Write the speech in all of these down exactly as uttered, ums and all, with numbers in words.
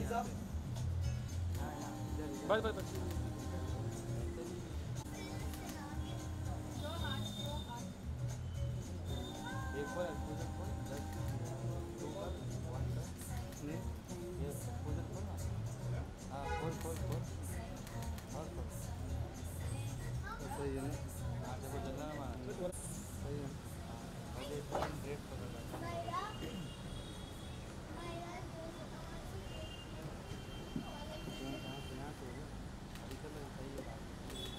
बस बस बस एक बार एक्सपोजर खोल दस दो बार वन का ये एक्सपोजर खोल ना हाँ खोल खोल खोल और खोल सही है ना हाँ देखो जल्ला में मारा सही है हाँ और ये सेकंड ग्रेड पकड़ रहा है कहाँ से यहाँ से होगा अभी चलो सही है बात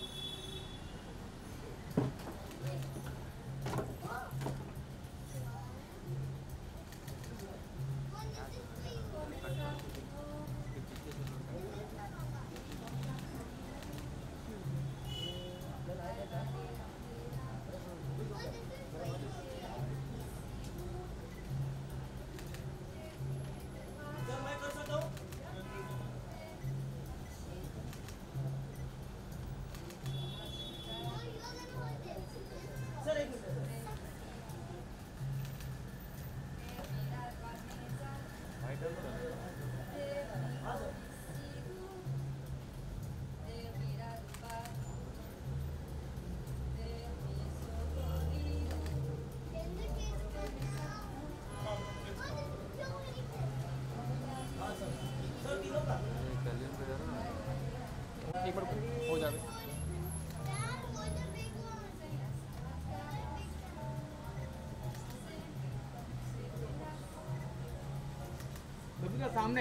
यहाँ से पहले कट करो फिर पीछे से लो वाइट और गलियन पे जा रहा है एक बार हो जावे का सामने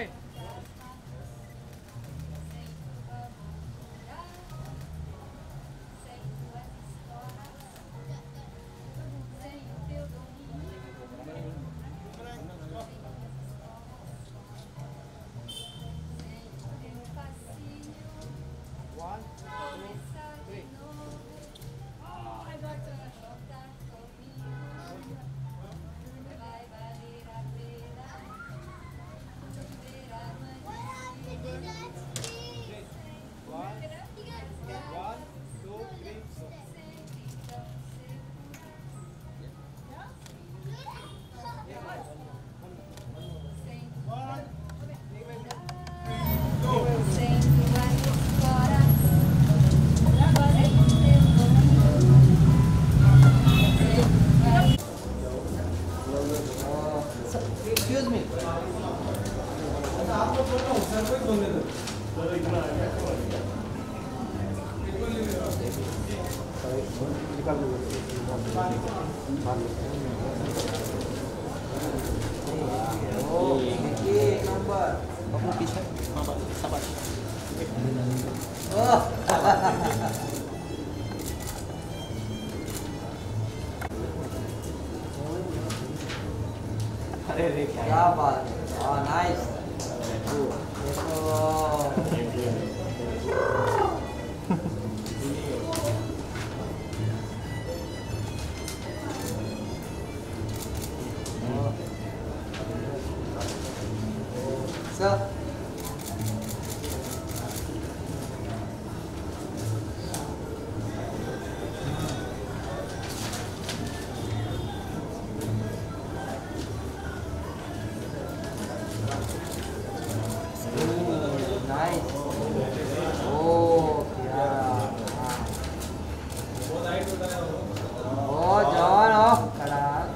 Excuse me. Oh, ini nomor. Kamu bisa? Sabar, sabar. Oh. अरे रे क्या बात है वाह नाइस देखो sir nice. Oh, yeah. Oh, John, oh, kalah.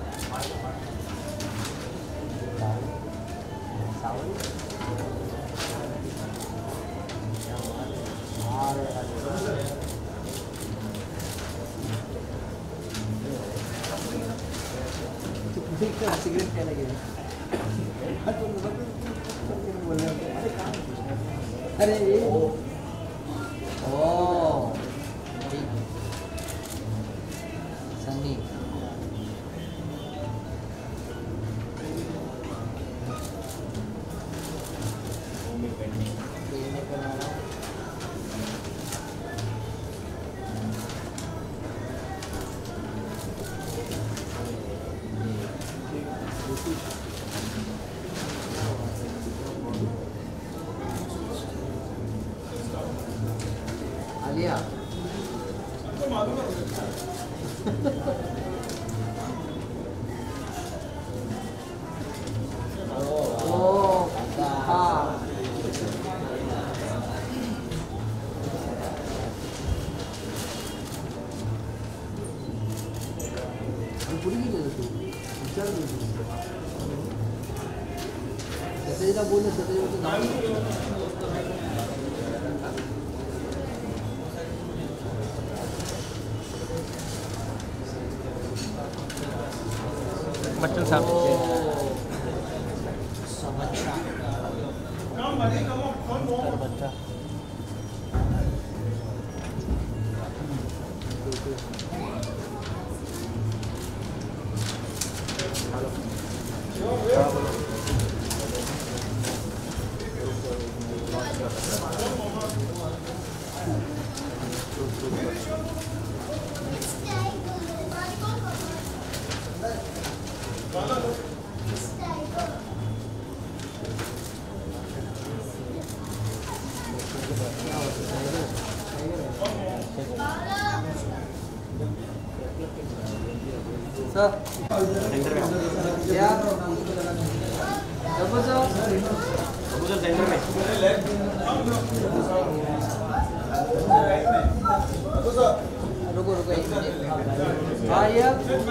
Saul. Cigarette क्या लगे? अरे ओ सन्नी आलिया ओ हाँ सत्यजीला बोल ना सत्यजी बोलतो नाव बच्चन साहब बच्चा सर या डबल सर डबल सेंटर में रुको रुको एक मिनट हाँ yeah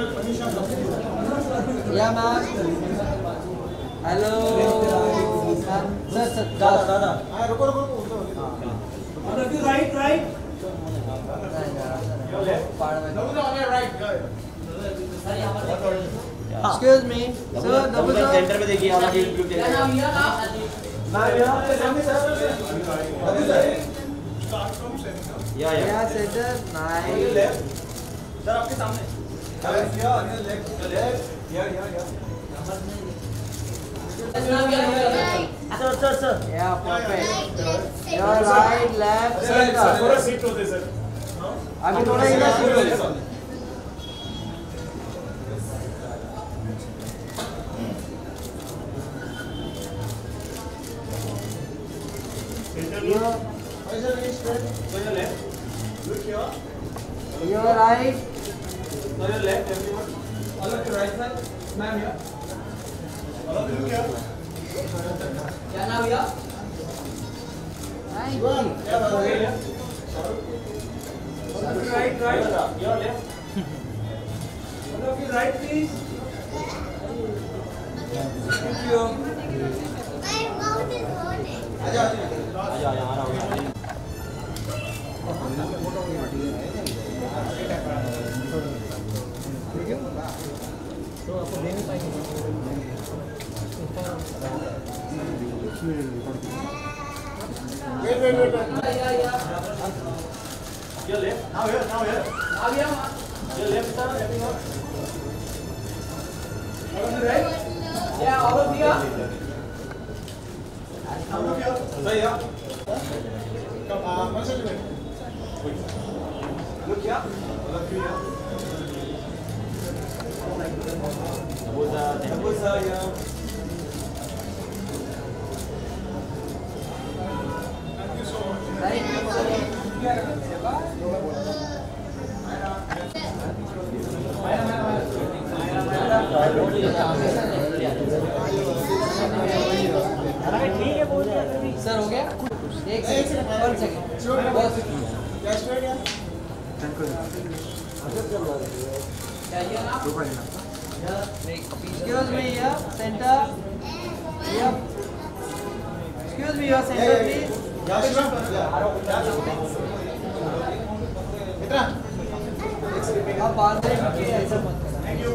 yeah ma'am hello ma'am sir sir दादा दादा हाँ रुको रुको रुको right right Excuse me, sir. Double sir. Centre में देखिए हमारा ग्रुप देखिए या या या सेंटर नाइन सर आपके सामने sir sir sir yeah perfect your right left centre थोड़ा सीट होते सर अभी थोड़ा इधर सीट हो Your, your right. क्या नाम भैया? right right your left one of you right please thank you आजा आजा आ रहा हूं तो आपको दे नहीं पाएंगे wait wait wait या या your left now here now here आ गया your left sir everyone all of you right yeah all of you all of you sir yeah come uh one second look here all of you here बोलता double sir yeah thank you so much Right. Sir हो गया एक second one second बस just wait yeah excuse me here center here excuse me your center please yeah sure इतना आप बाहर से निकले ऐसा मत करना thank you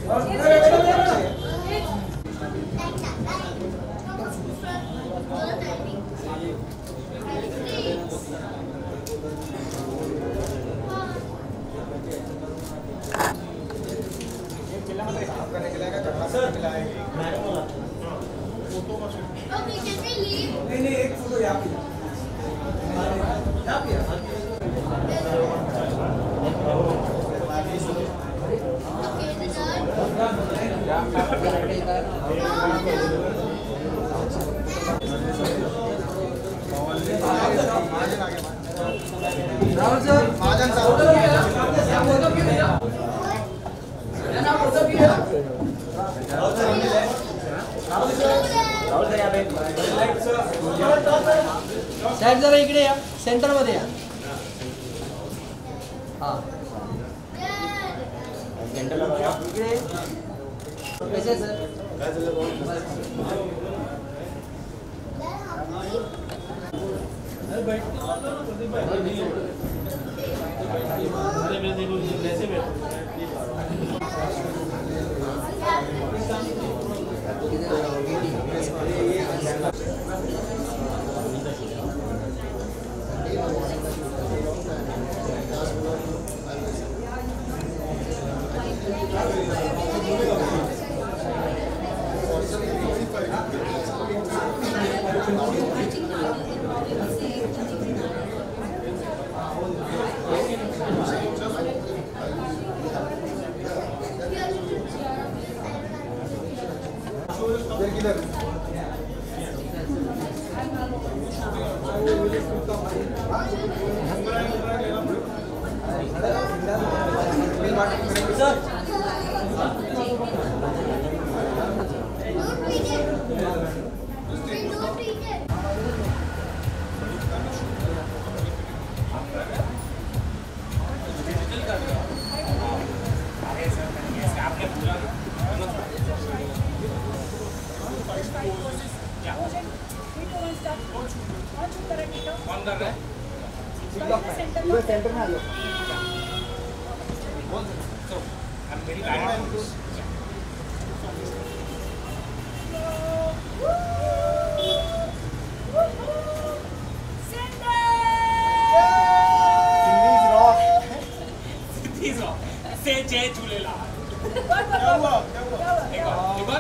सर मैडम बोला photo machine Okay, can we leave? नहीं नहीं एक फोटो यहाँ पे यहाँ पे Okay, the third. Rahul sir Mahajan all of you yeah all of you भैया क्या नाम all of you है राहुल सर यहाँ पे साइड जरा इकडे या सेंटर मध्ये या हां सेंटर लगा इकडे कैसे सर? सेंटर में आ जाओ। से जय झूलेलाल। क्या हुआ? क्या हुआ? एक बार, एक बार।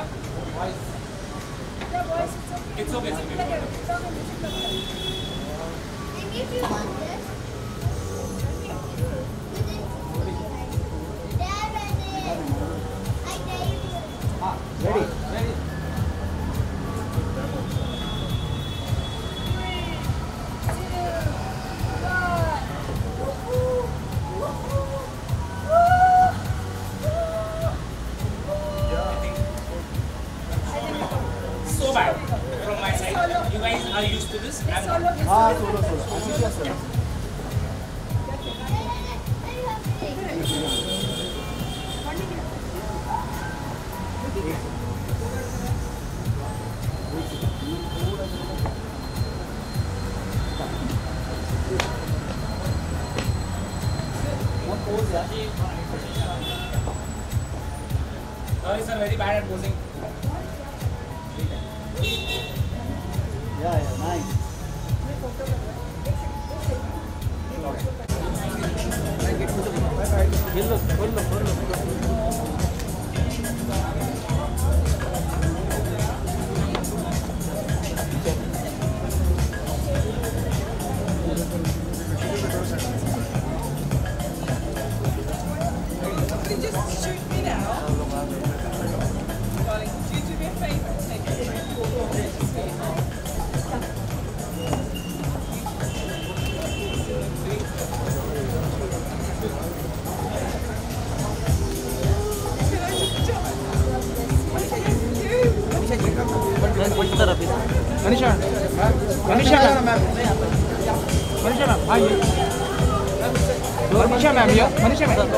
It's okay, it's okay. And if you want this, Dad, I did. I did. हाँ, ready, ready. So bad from my side. You guys are used to this. I'm not. हाँ, सोलो सोलो. अच्छी क्या solo? Sorry, sir. Very bad at posing. Yeah, yeah, nice. Good look, good look, good look. Just shoot me now. Darling, could you do me a favour and take a great photo of this for your Can I just jump? What can I do? Which तरफ है? Manisha Manisha ma'am Manisha ma'am आइए Manisha ma'am ये Manisha ma'am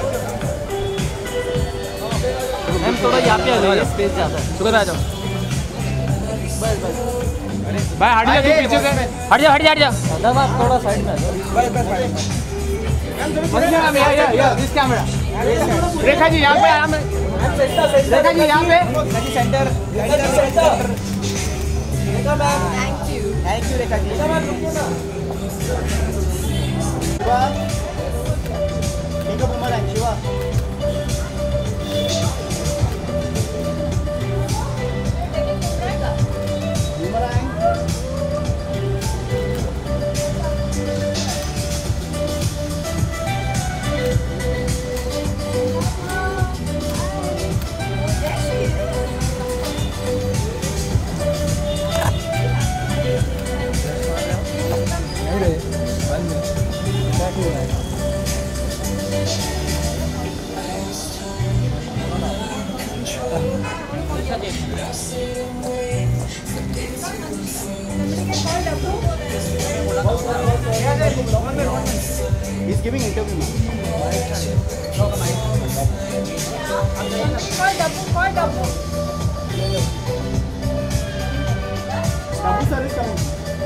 ma'am थोड़ा यहाँ पे आ जाइए, space ज़्यादा है। शुक्र आ जाओ बस बस। भाई हट जा तू पीछे से हट जा हट जा हट जा दादा आप थोड़ा साइड में आ जाओ। बस बस मनीषा मैम या या या दिस कैमरा रेखा जी यहाँ पे यहाँ पे रेखा जी यहाँ पे centre centre Rekha ma'am Thank you. Thank you Rekha ji. Rekha ma'am रुकिए ना। शिवा ठीक है boomerang Shiva boomerang He's giving interview now. Coi double, coi double. Double service coming.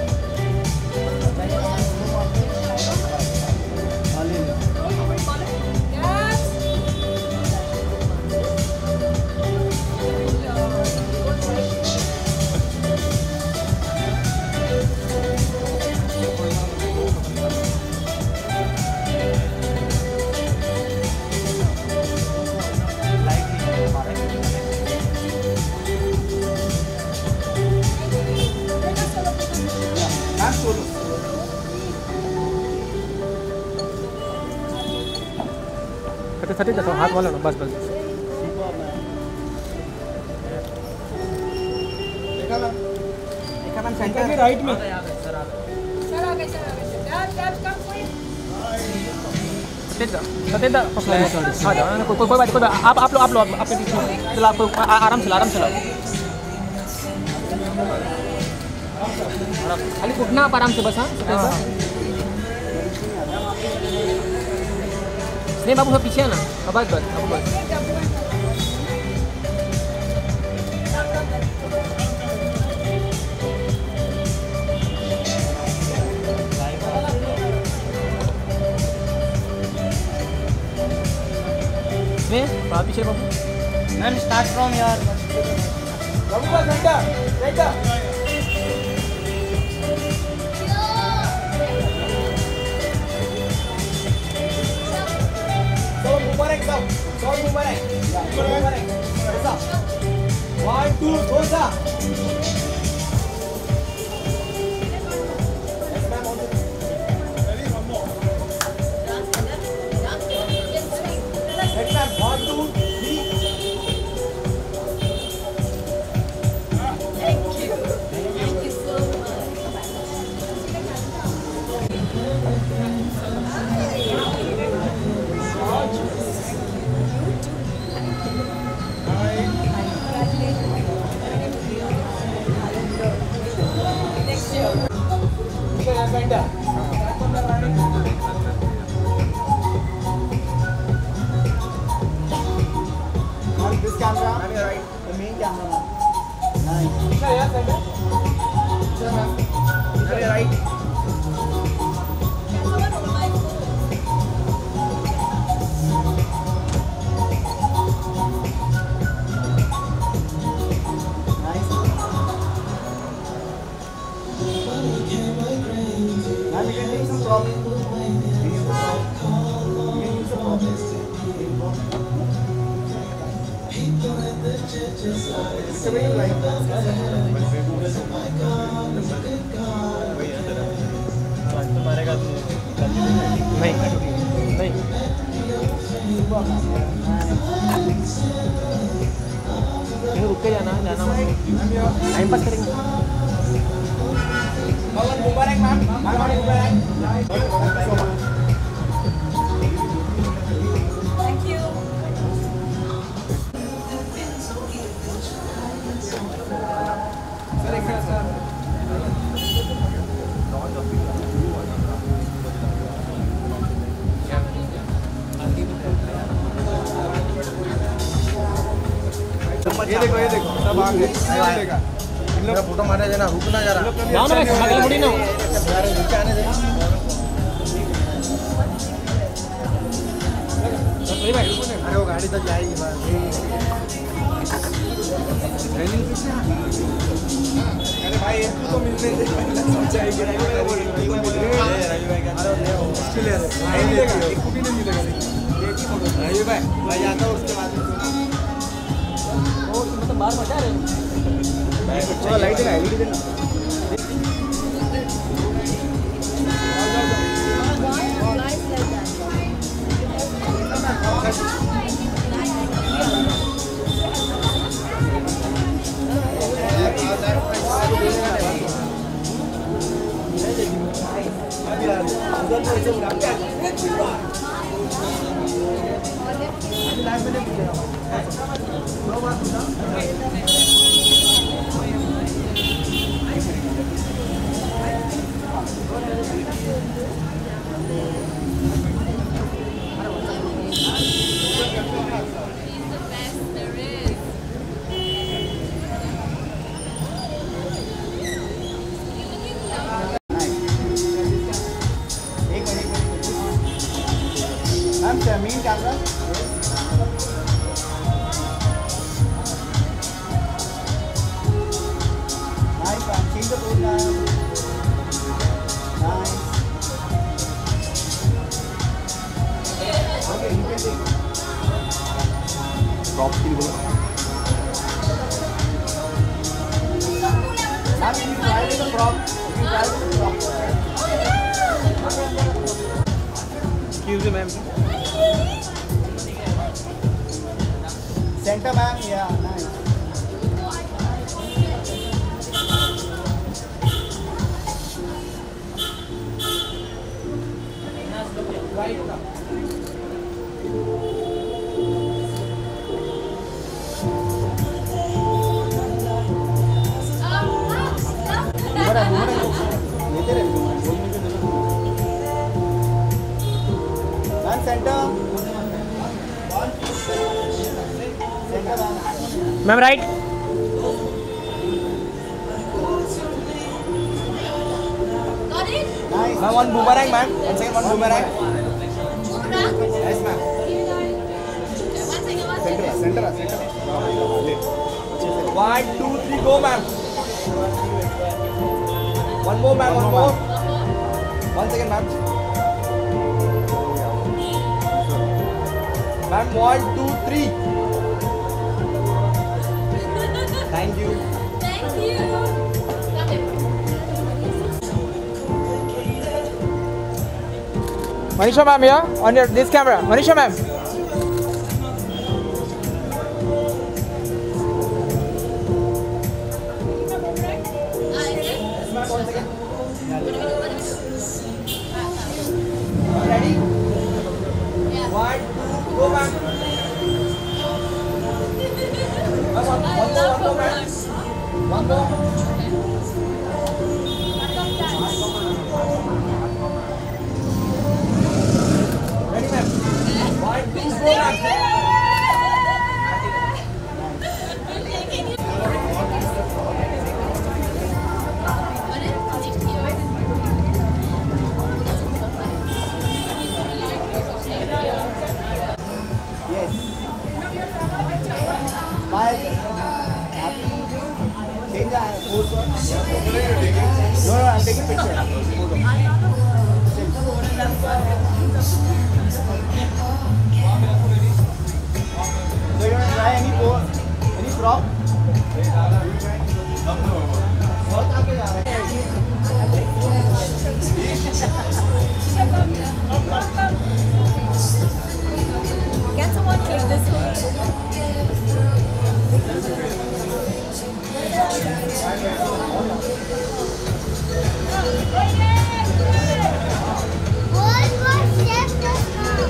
Yes. I'm solo. Thirty thirty देखो हाथ वाला ना बस बस देखा मैम देखा मैम सेंटर के राइट में Sir, आ गए, sir, आ गए. Dad, Dad, come quick. Satendra Satendra हाँ जाओ कोई कोई बात कोई बात आप आप लो आप लो आपके बीच में चलो आपको आराम से आराम से लाओ खाली उठना आप आराम से बस हाँ नहीं बाबू सब पीछे है ना अब बस बस अब बस में बाबू पीछे बाबू मैम स्टार्ट फ्रॉम यार बाबू का centre centre So Mubarak down. So Mubarak. So Mubarak. Gosa. One, two, Gosa. Yes, ma'am. On the. Ready? One more. Yes, ma'am. One, two, three. Thank you. Thank you so much. Next year. Okay, yes, center. On this camera. On your right. The main camera. Nice. Okay, yes, center. Sir, ma'am. On your right. Ma'am, you can take some prop. You can use the prop. You can use the prop. Whichever you like. नहीं नहीं नहीं रुक के जाना जाना time pass करेंगे Bawan Mubarak, ma'am. Bawan Mubarak. Thank you. Sir, extra, sir. ये देखो ये देखो सब आ गए देखा इन लोग फोटो मारने देना रुकना जरा जाओ ना अगले मुड़ी ना यार नीचे आने दे अरे वो गाड़ी तक जाएगी बस ट्रेनिंग किसने अरे भाई एक तो मिलने दे जाएगी मिलेगा नहीं मिलेगा एक भी नहीं मिलेगा एक ही फोटो राजू भाई भाई आता हूँ उसके बाद वो मतलब बाहर मचा रहे थोड़ा लाइट है एलईडी देना Life like that. Ma'am, main camera. Nice, ma'am. Change the pose, ma'am. Nice. Okay, you can take. Props के लिए बोलो. Ma'am, you try with the prop. You try with the prop. Excuse me, ma'am. Center, ma'am. Yeah, nice. Ma'am, center. Center, ma'am. Ma'am, right. Got it? Nice. Ma'am, one boomerang, ma'am. One second, one boomerang. Yes, ma'am. One second, one Center, second. center, center. One, two, three, go, ma'am. One more, ma'am. One more. One second, ma'am. Ma'am, one, two, three. Thank you. Thank you. Got it. Manisha ma'am here on your this camera. Manisha ma'am. Ready? One, two, go, ma'am. Ma'am, one, one more, one more, ma'am. One more. Ready, ma'am? One, two, go, ma'am. Yes. Smile. Happy. Change the pose. No, no, I'm taking picture. So you want to try any pose, any prop? बहुत आगे जा रहे हैं. Can someone take this one? What was chef just now?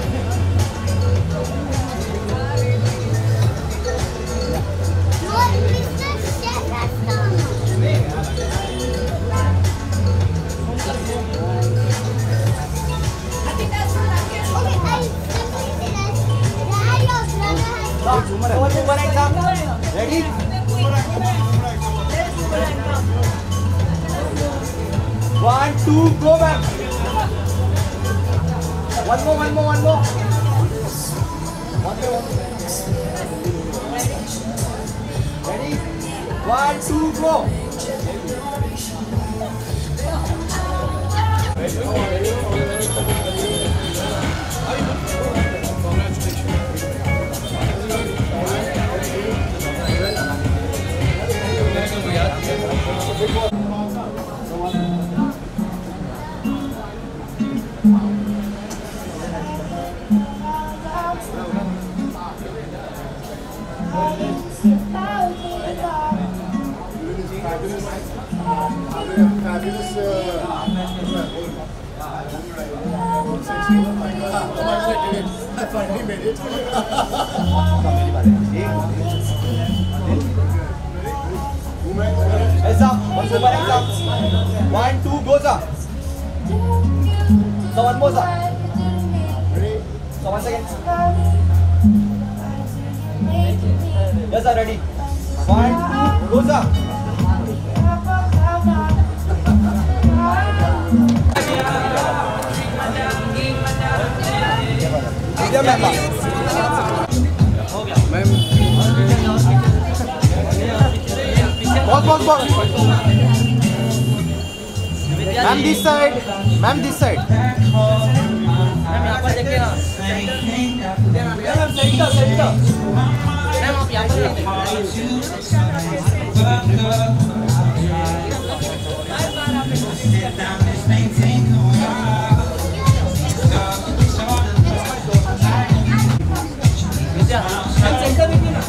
What Mister Chef has done? Okay, I simply say that Dad or brother has One boomerang, ma'am. Ready? One, two, go, ma'am. One more, one more, one more. One more, one more. Ready? One, two, go. Fabulous. I finally made it. Heads up. One boomerang, up. One, two, goes up. So one more, sir. So one second. Yes, sir. Ready. One, two, goes up. Vidya ma'am बहुत बहुत बहुत ma'am this side ma'am this side ma'am यहाँ पर देखिए ना ma'am centre centre ma'am आप यहाँ पर देखिए विद्या मैम सेंटर देखिए ना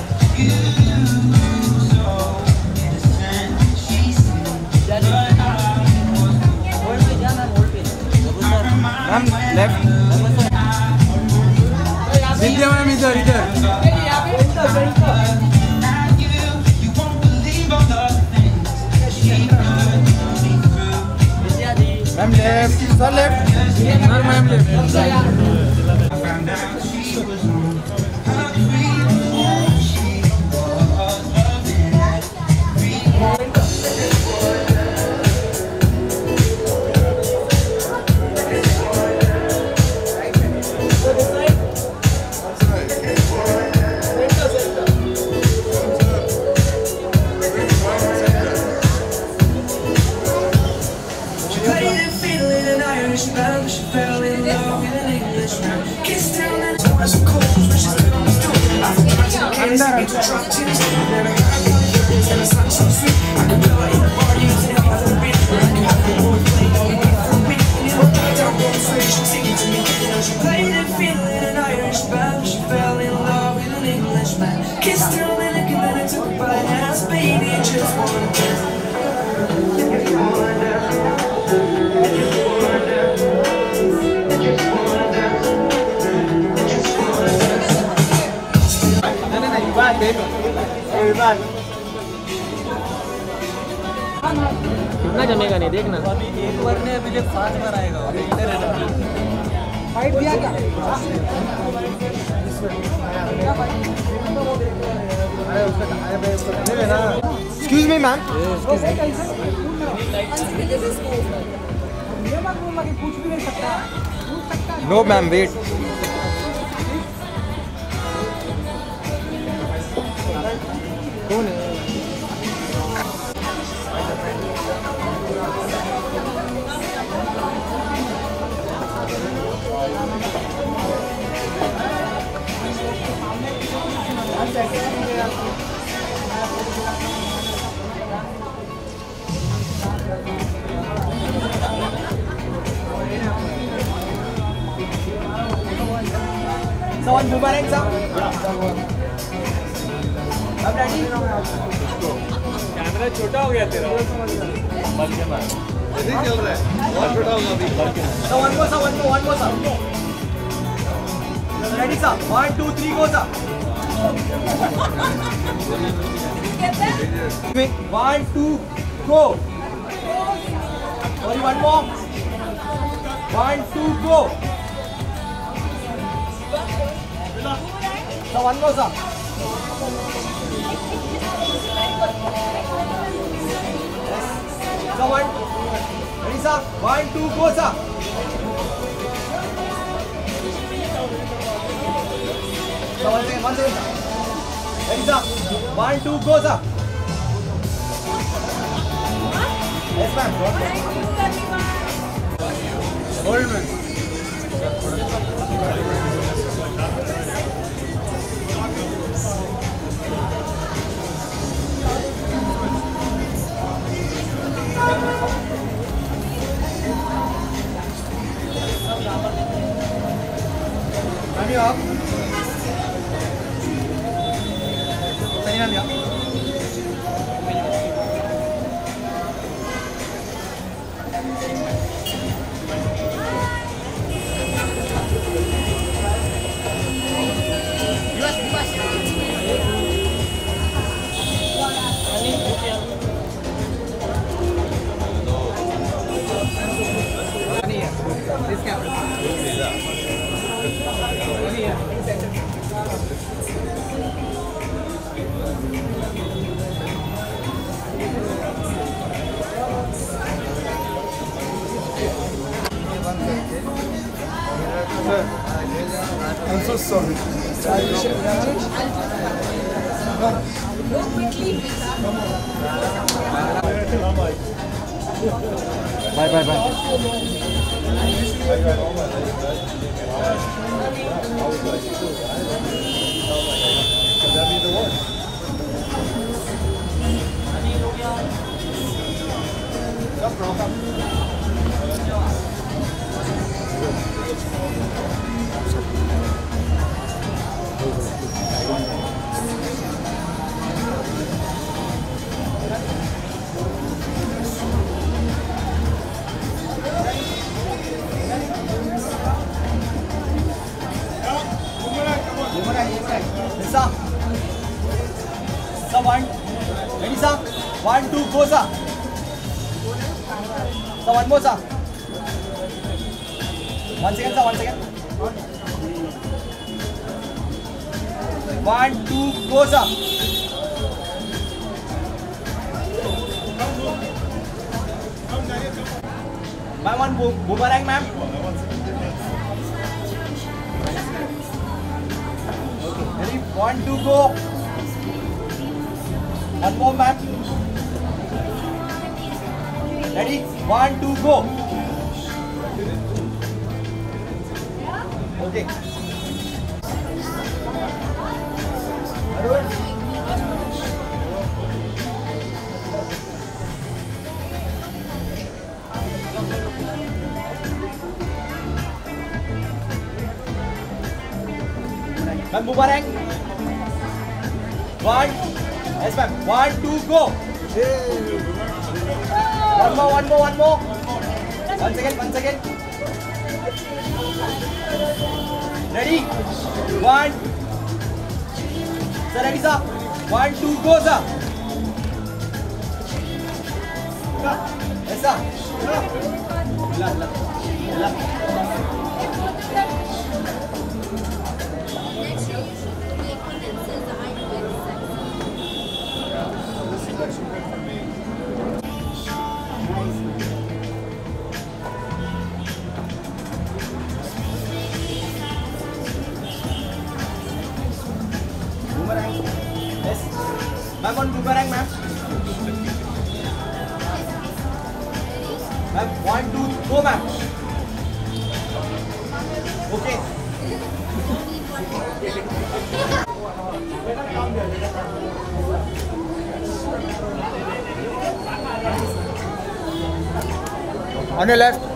मैम लेफ्ट विद्या मैम इधर इधर ma'am left sir left sir ma'am left कितना जमेगा नहीं देखना एक बार ने अभी जब पांच बार आएगा फाइट दिया क्या excuse me ma'am no ma'am wait कौन है Someone boomerang some. अब ready? कैमरा छोटा हो गया तेरा बल्कि मार नहीं चल रहा है बहुत छोटा होगा अभी So one more, sir. One more, one more, sir. Ready, sir? One, two, three, go, sir. One, two, go. Sorry, one more. One, two, go. So one more, sir. So one. Ready, sir? One, two, go, sir. So one second, one second, sir. Ready, sir? One, two, go, sir. Yes, ma'am. Hold, ma'am. Ready up. Ready, ma'am, yeah. I'm so sorry. Go quickly, Lisa. Bye bye bye. Lisa. Sir, one. Ready, sir? One, two, go, sir. Sir, one more, sir. One second, sir. One second. One, two, go, sir. Ma'am, one bo boomerang, ma'am. Ready? One, two, go. One more, ma'am. Ready? One, two, go. Okay. Ma'am, boomerang. One. Yes, ma'am. One, two, go. One more, one more, one more. Once again, once again. Ready? One. Sir, ready, sir? One, two, go, sir. Yes, sir. Ila, ila. Ila. Boomerang. Yes. Ma'am, on boomerang, ma'am. Ma'am, one, two, go, ma'am. Okay. On your left.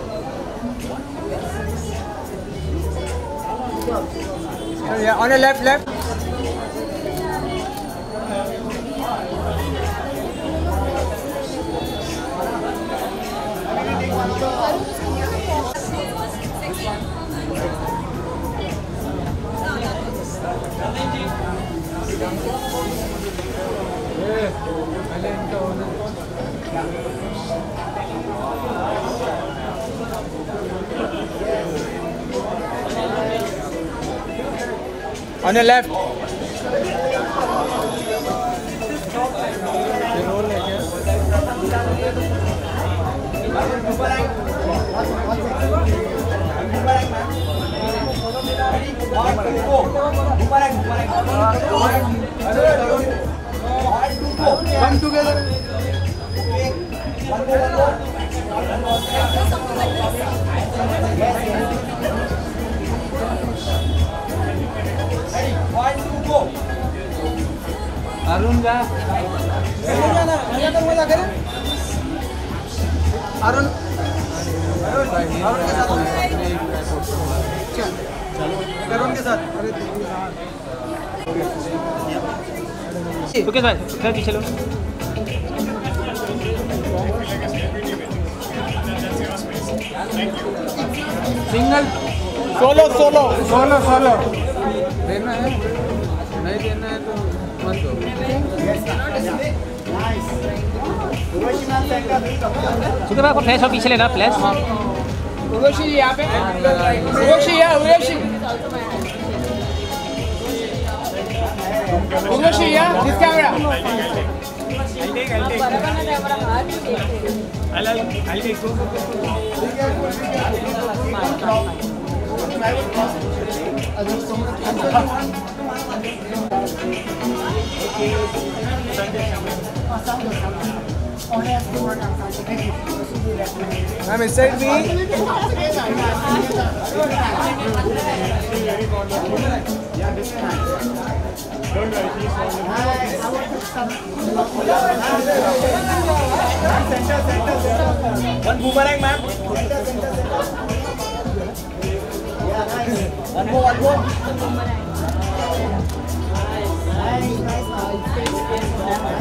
Yeah, on your left, left. On your left. Come together. Arun का अरुण अरुण के साथ okay sir sir पीछे लो single solo solo solo solo देना है नहीं देना है तो मत दो सुधीर भाई को फ्लैश और पीछे लेना फ्लैश उर्वशी यहाँ पे उर्वशी यहाँ उर्वशी उर्वशी यहाँ this camera I'll take Ma'am, inside me. One boomerang, ma'am. One more, one more. Nice, nice, nice.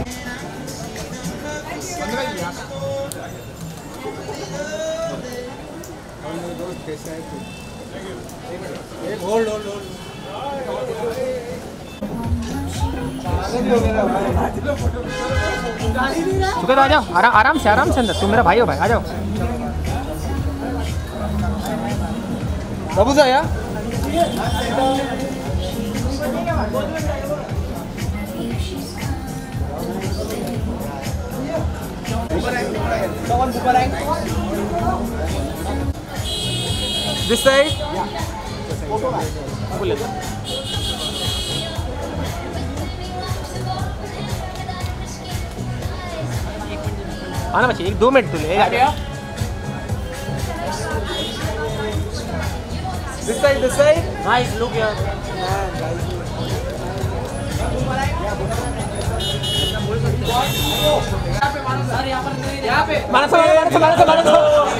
Hold, hold, hold. सुखद आ जाओ, आराम आराम से आराम से अंदर। तुम मेरा भाई हो भाई, आ जाओ। बाबू साया Someone boomerang. This side. बोले आना बच्चे, एक दो मिनट तो ले। This side, this side. Nice look here. Manas Manas Manas Manas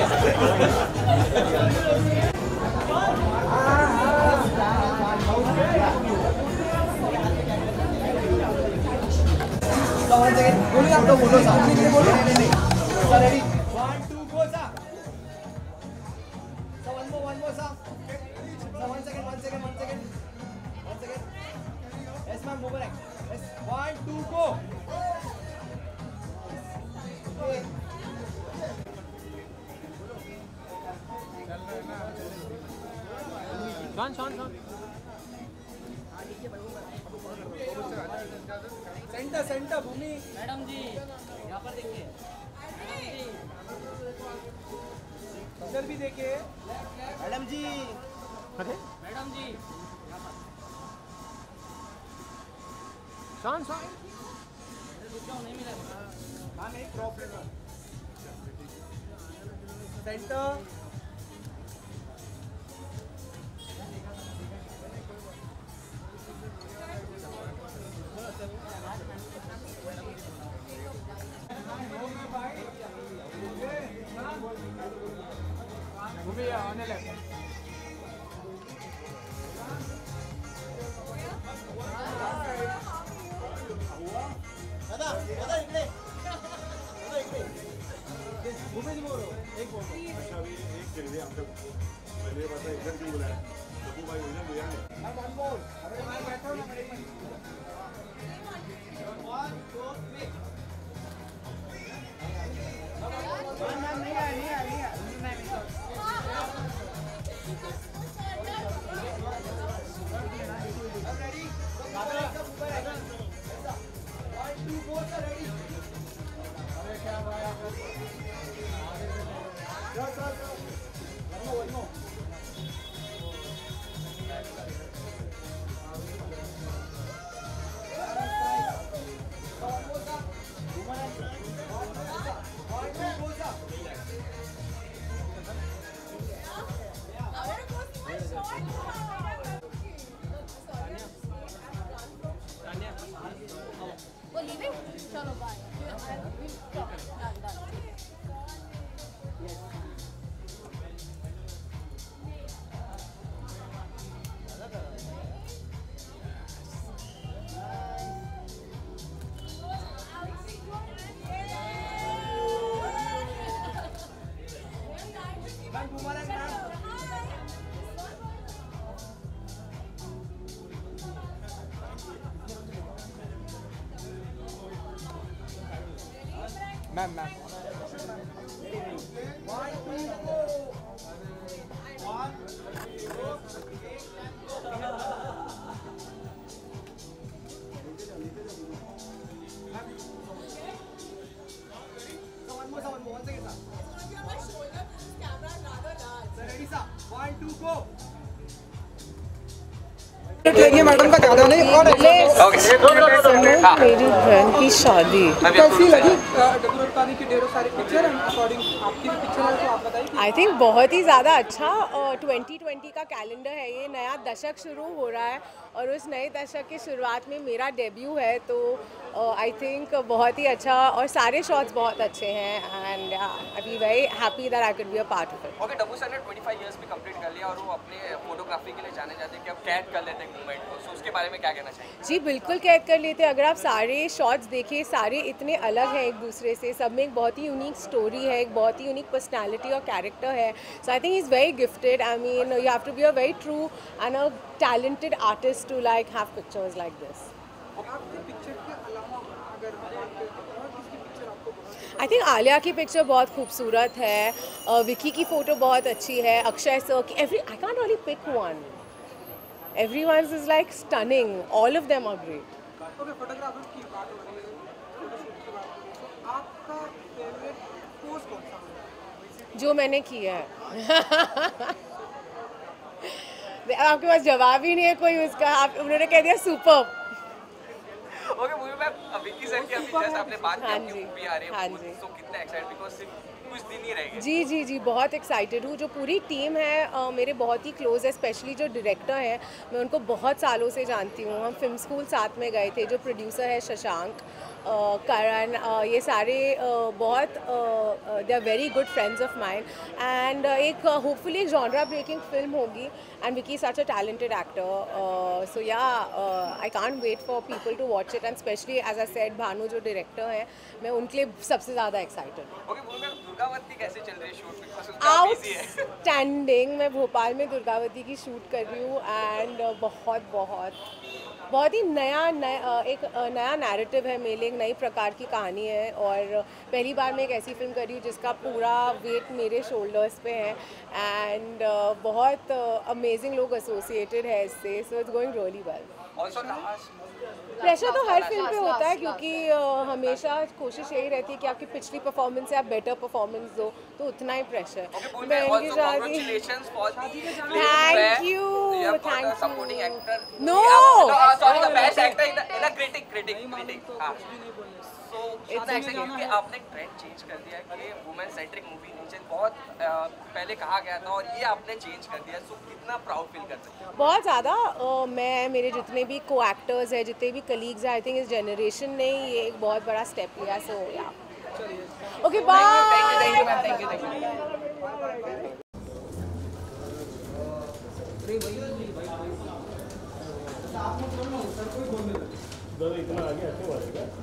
One second. बोलो आप लोग बोलो साहब। नहीं बोलो। नहीं नहीं। Sir ready? One two go sir. Sir one more one more sir. Sir one second one second one second. One second. Yes ma'am boomerang. Yes one two go. Okay. Sean Sean Sean. Centre centre Bhumi madam ji यहाँ पर देखिए। इधर भी देखिए madam जी। अरे madam जी Sean Sean. नहीं मिला। हाँ नहीं क्रॉप सेंटर। वो लीविंग चलो bye done done ma'am ma'am One, two, go. लेंगे मैडम का ज़्यादा नहीं और मेरी बहन की शादी कैसी लगी डब्बू रफ्तारी की ढेरों सारी पिक्चर एंड अकॉर्डिंग आपकी भी पिक्चर है तो आप बताइए। आई थिंक बहुत ही ज़्यादा अच्छा ट्वेंटी ट्वेंटी का कैलेंडर है, ये नया दशक शुरू हो रहा है और उस नए दशक की शुरुआत में मेरा डेब्यू है, तो आई uh, थिंक बहुत ही अच्छा और सारे शॉट्स बहुत अच्छे हैं and I be very happy that I could be a part of it. Okay, Dabboo sir ने पच्चीस इयर्स भी कंप्लीट कर लिया और वो अपने फोटोग्राफी के लिए जाने जाते हैं कि अब कैद कर लेते हैं मूवमेंट को, सो उसके बारे में क्या कहना चाहिए? जी बिल्कुल कैद कर लेते हैं। अगर आप सारे शॉट्स देखिए, सारे इतने अलग हैं एक दूसरे से, सब में एक बहुत ही यूनिक स्टोरी है, एक बहुत ही यूनिक पर्सनालिटी और कैरेक्टर है। So I think he is very gifted. I mean you have to be a very true and a talented artist to like have pictures like this. I think Alia की picture बहुत खूबसूरत है, uh, Vicky की photo बहुत अच्छी है, Akshay sir की, every I can't really pick one, everyone's is like stunning, all of them are great. Okay, photographer की बात हो रही है, फोटोशूट की बात, तो आपका फेवरेट पोज कौन सा है जो मैंने किया है? आपके पास जवाब ही नहीं है कोई उसका, आप उन्होंने कह दिया सुपर। ओके, मूवी में विकी सर की अभी जस्ट आपने बात हाँ की, जी, मूवी आ रही है, हाँ वो- जी। सो कितना एक्साइटेड बिकॉज़ सिर्फ कुछ दिन ही रहेंगे। जी जी जी बहुत एक्साइटेड हूँ। जो पूरी टीम है uh, मेरे बहुत ही क्लोज है, स्पेशली जो डायरेक्टर हैं, मैं उनको बहुत सालों से जानती हूँ। हम फिल्म स्कूल साथ में गए थे। जो प्रोड्यूसर है शशांक, uh, करण, uh, ये सारे uh, बहुत they are very good friends of mine and एक होपफुली एक जॉनरा ब्रेकिंग फिल्म होगी and Vicky such a talented actor, so yeah I can't wait for people to watch it and specially as I said Bhanu जो director हैं, मैं उनके लिए सबसे ज़्यादा एक्साइटेड हूँ। ओके, मूवी में दुर्गावती कैसे चल रही है शूट? बिकॉज़ उसका बिजी है। आउटस्टैंडिंग। मैं भोपाल में दुर्गावती की शूट कर रही हूँ एंड बहुत बहुत बहुत ही नया नया एक नया नैरेटिव है मेरे लिए, एक नई प्रकार की कहानी है और पहली बार मैं एक ऐसी फिल्म कर रही हूँ जिसका पूरा वेट मेरे शोल्डर्स पे है एंड बहुत अमेजिंग लोग एसोसिएटेड है इससे, so it's going really well. Also last pressure तो हर फिल्म पे होता है क्योंकि uh, हमेशा कोशिश यही रहती है कि आपकी पिछली परफॉर्मेंस से आप बेटर परफॉर्मेंस दो, तो उतना ही प्रेशर। बहन की शादी, congratulations for the thank you thank you supporting actor. No sorry, the best actor in the in the critic critic critic हां, सो इट्स एक्चुअली कि आपने ट्रेंड चेंज कर दिया कि वुमेन सेंट्रिक मूवी नहीं, बहुत पहले कहा गया था और ये आपने चेंज कर दिया, सो कितना प्राउड फील करते हैं? बहुत ज़्यादा। मैं मेरे जितने भी को एक्टर्स हैं, जितने भी कलीग्स हैं, आई थिंक इस जनरेशन ने ये एक बहुत बड़ा स्टेप लिया, so yeah okay bye. Thank you ma'am, thank you thank you. इतना आगे आते हुआ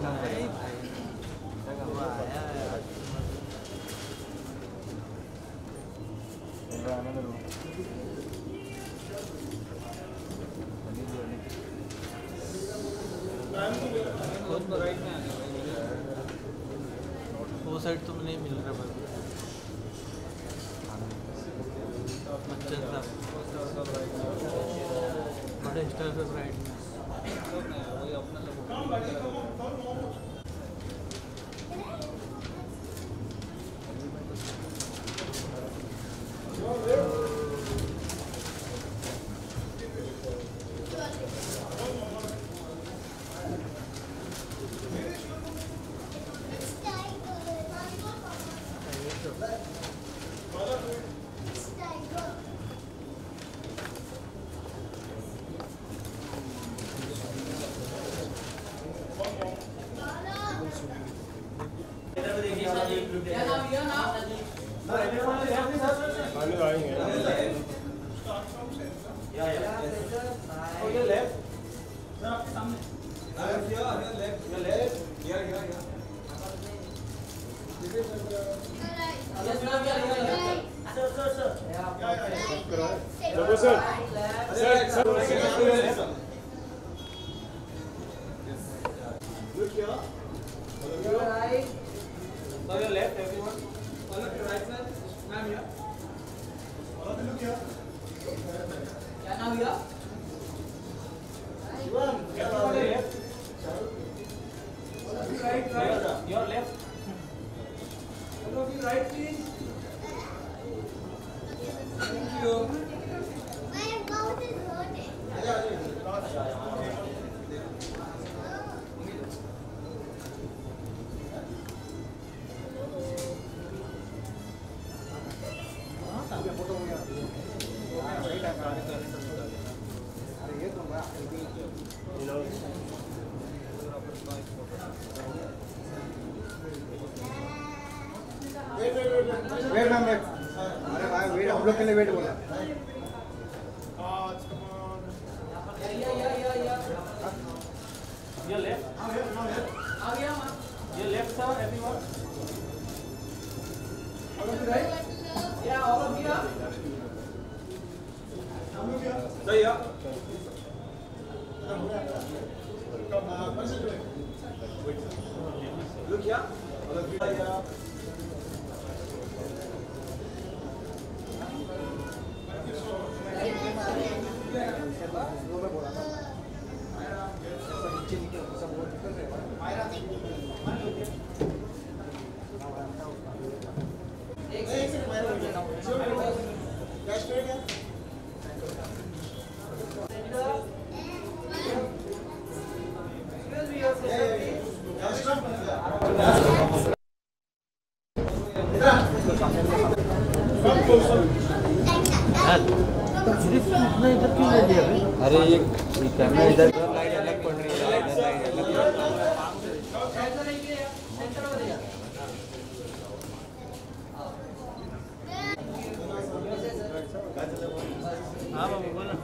काम करेगा क्या काम आया राइट में आने वो साइड तो नहीं मिल रहा भाई बच्चन साहब बड़े स्टाइल पे राइट में वही अपना वेट मैम वेट अरे भाई वेट हम लोग के लिए वेट बोला Your left. Your left, sir, everyone. All of you right? Yeah, all of you. Sir, yeah. Look here. All of you. Yeah. अरे ये कैमरा इधर लाइट अलग पड़ रही है इधर लाइट अलग पड़ रही है हाँ बाबू बोलो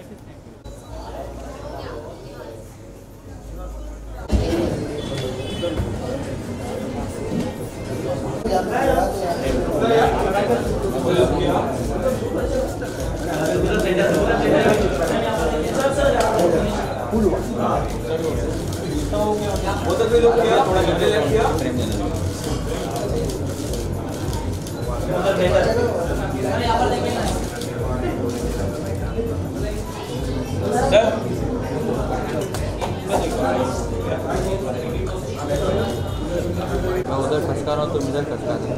मैं उधर खसका रहा हूँ तुम इधर खसका दो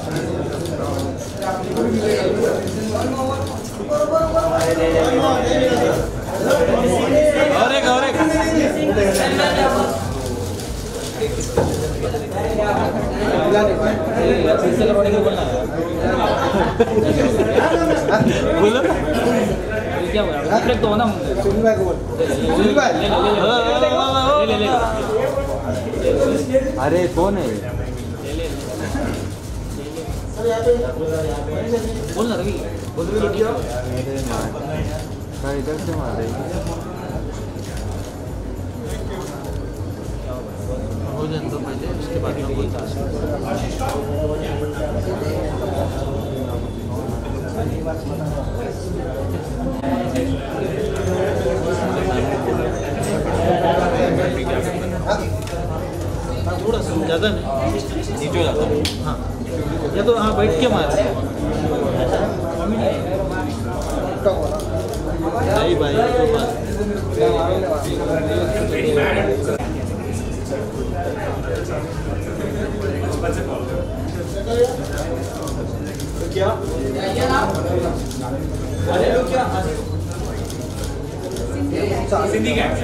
और एक और एक बोलो क्या बोला तो ना सुन भाई को बोल सुन भाई ले ले ले अरे कौन है बोल ना रवि बोल रवि क्या मैं इधर से मार रही हो जाए तो पहले, उसके बाद में बोलता थोड़ा सा ज़्यादा नहीं, नीचे हो जाता है। हाँ, या तो हाँ बैठ के मार नहीं भाई, तो बात क्या अरे लोग क्या सिंधी क्या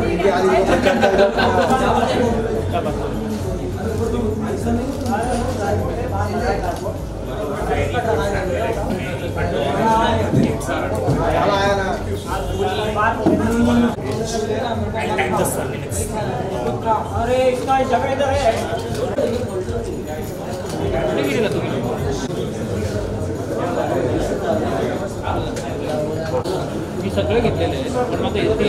अरे इसका जगह इधर है मी सगळे घेतलेले आहेत पण मग इथे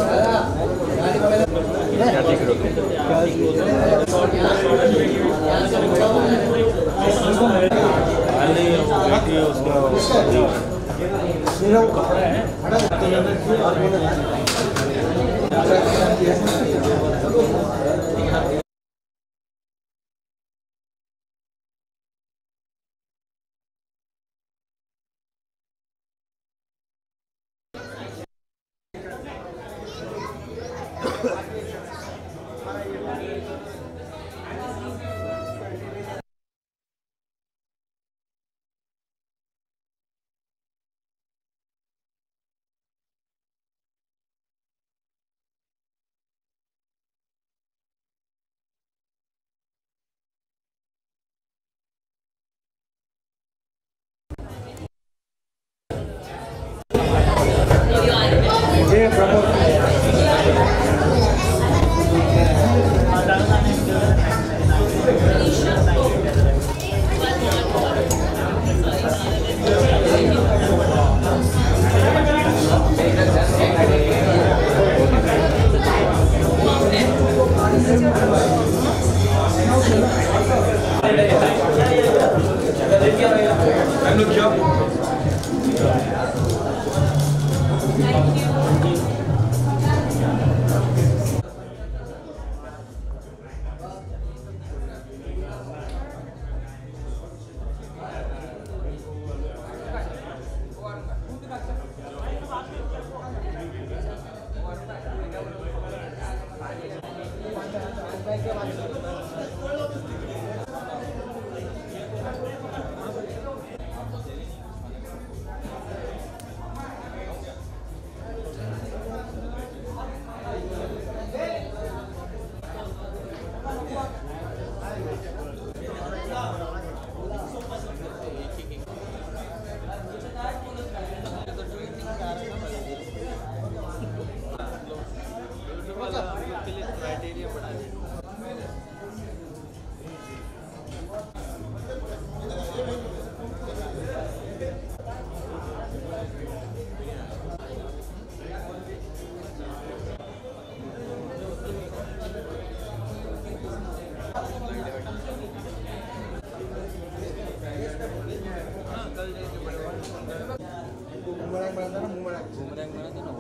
बुमरैंग बना था ना,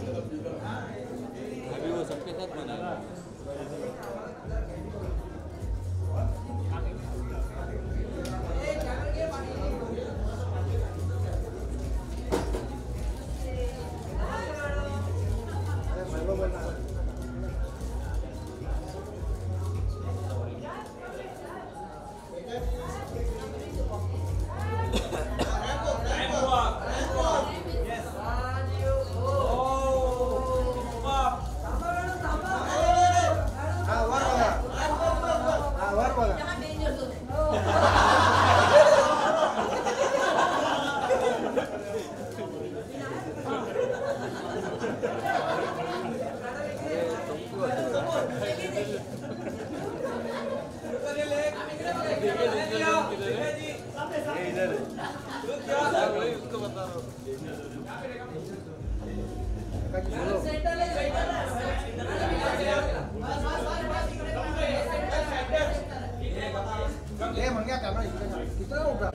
अभी वो सबके साथ बना है। सेंटर ले ये मन गया कैमरा कितना होगा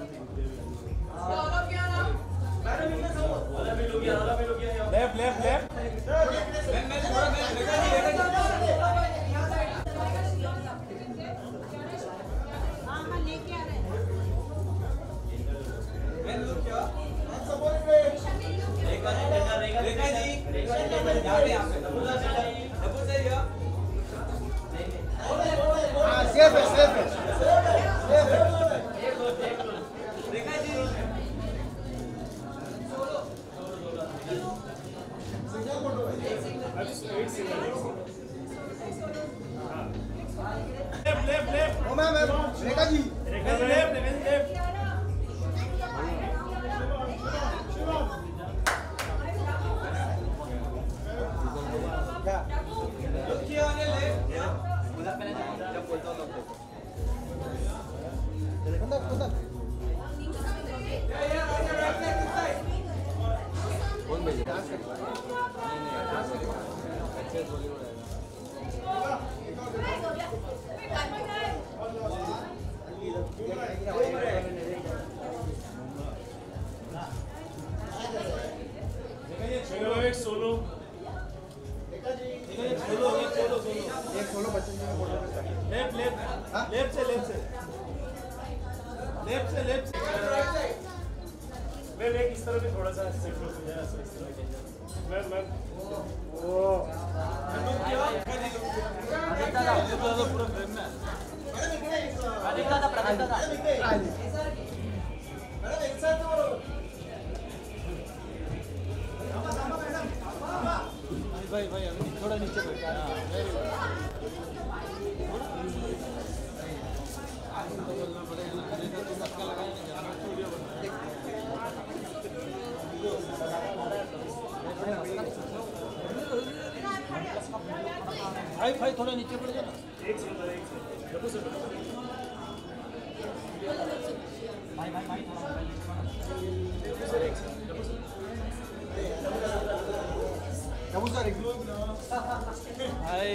लेफ्ट लेफ्ट लेफ्ट सेफ है सेफ है सेफ है left left left oh ma'am Rekha ji Rekha ji left left कौन भेजेगा? अच्छे बॉलीवुड चलो एक सोलो एक सोलो एक सोलो सोलो एक सोलो बच्चे ने फोटो लेफ्ट लेफ्ट लेफ्ट से लेफ्ट से लेफ्ट से लेफ्ट मैं मैं इस तरह भी थोड़ा सा सेट हो जाए इस तरह मैं मैं ओ तो पूरा फ्रेम में मैडम एक साथ तो भाई भाई अभी थोड़ा नीचे बैठा है बोलना पड़ेगा ना नहीं तो तुम धक्का लगाएंगे जब स्टूडियो भाई भाई थोड़ा नीचे पड़ जाना एक सेकंड एक सेकंड भाई भाई भाई थोड़ा कबूल सर एक भाई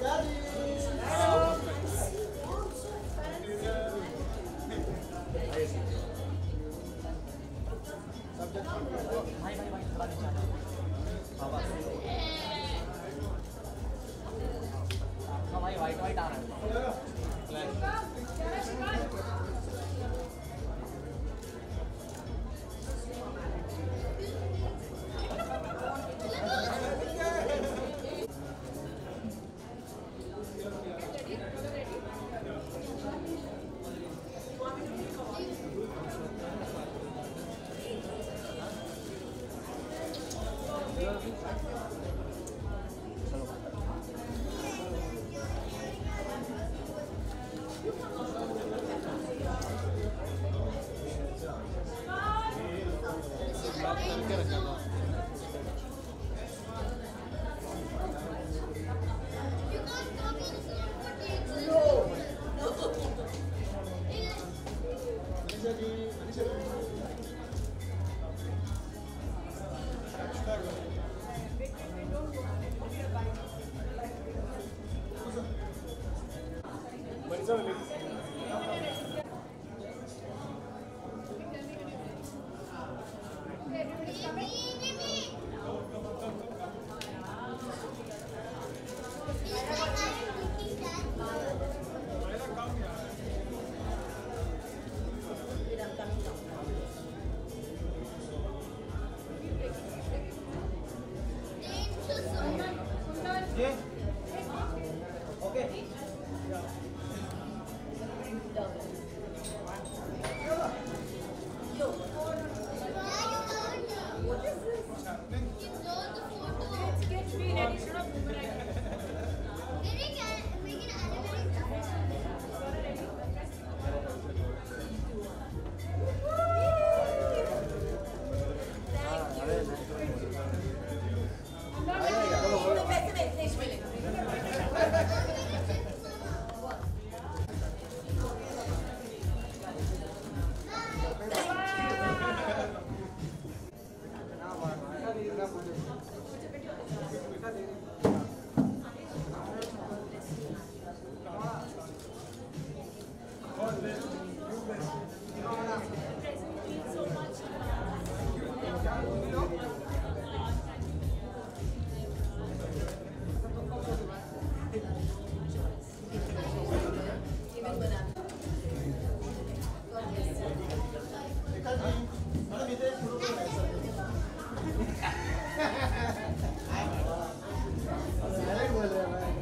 भाई वाइट वाइट आ रहा है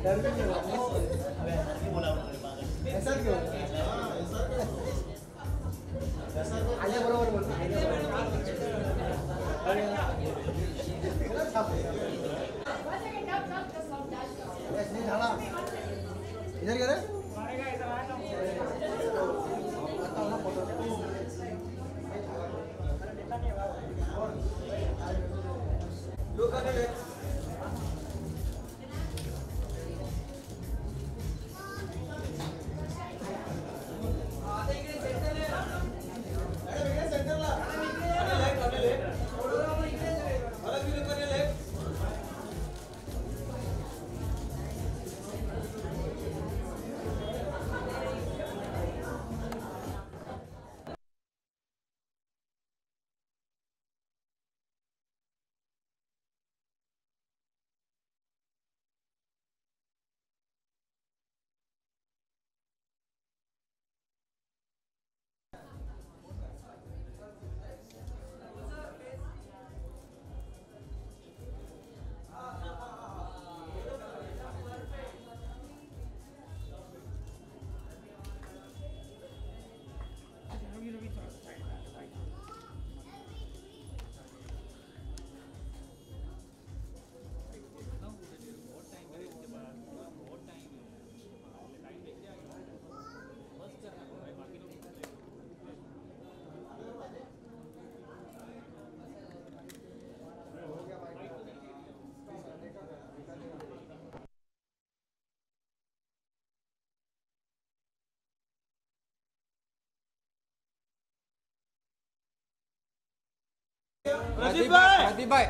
डर भी नहीं हुआ ऐसा क्यों आलिया बरोबर बोल इधर क्या रे Look at it. प्रदीप भाई प्रदीप भाई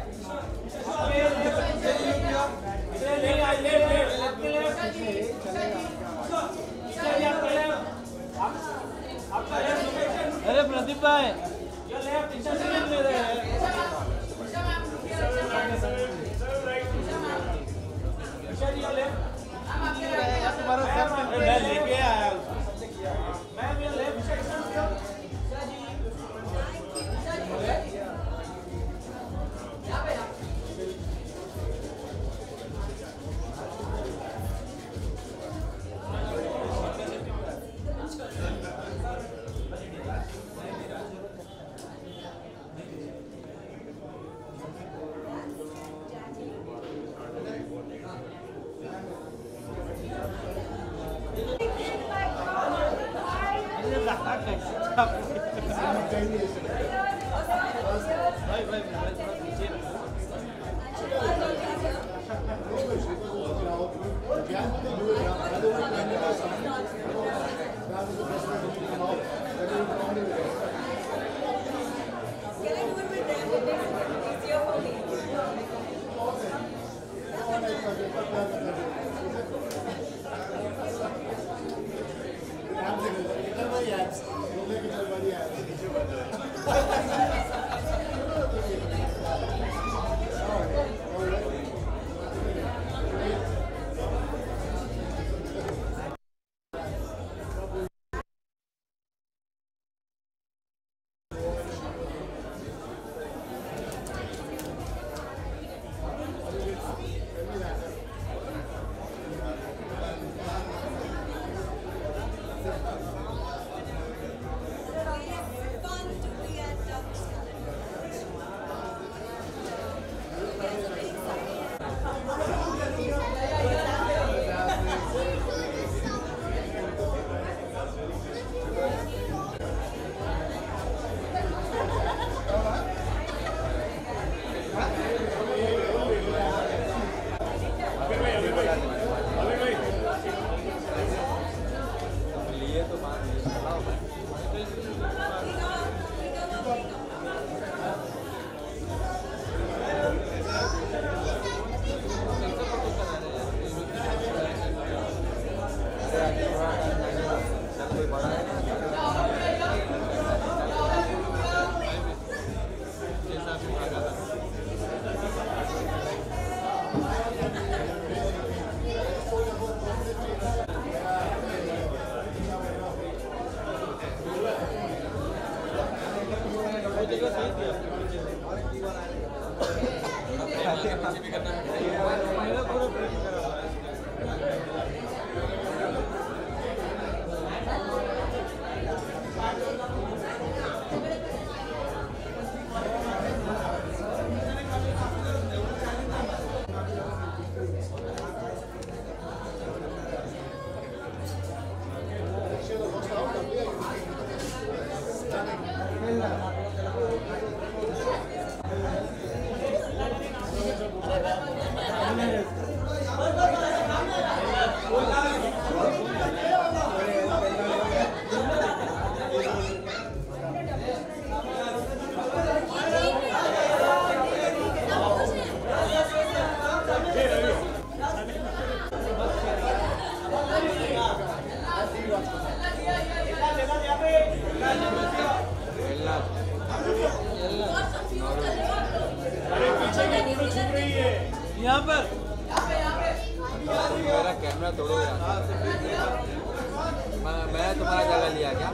अरे प्रदीप भाई ले रहे हैं मैं लेके आया भी करना यहाँ पर मेरा कैमरा तोड़ो यार। मैं मैं तुम्हारा जगह लिया क्या?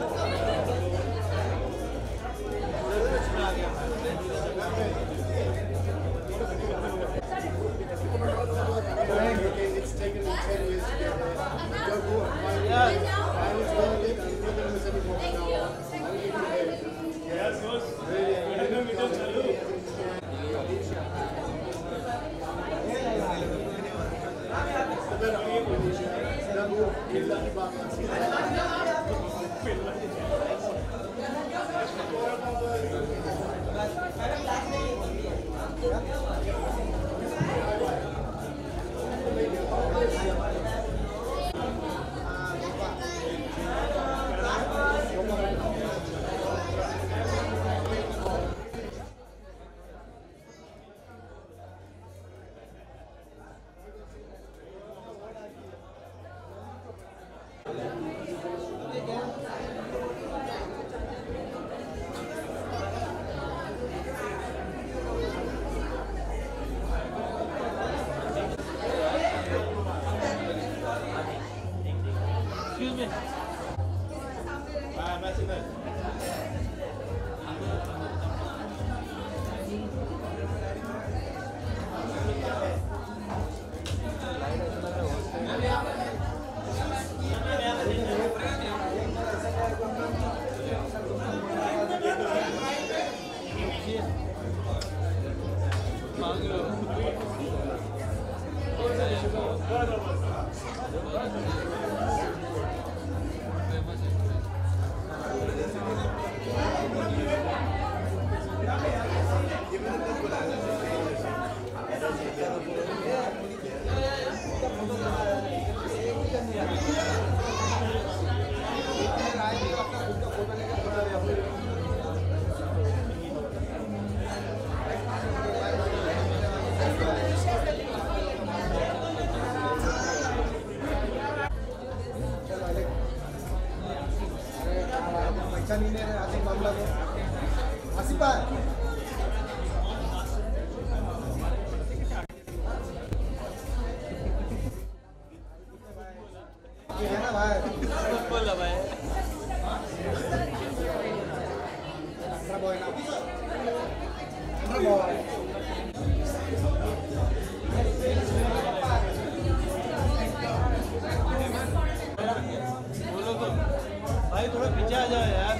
भाई थोड़ा पीछे आ जाओ यार।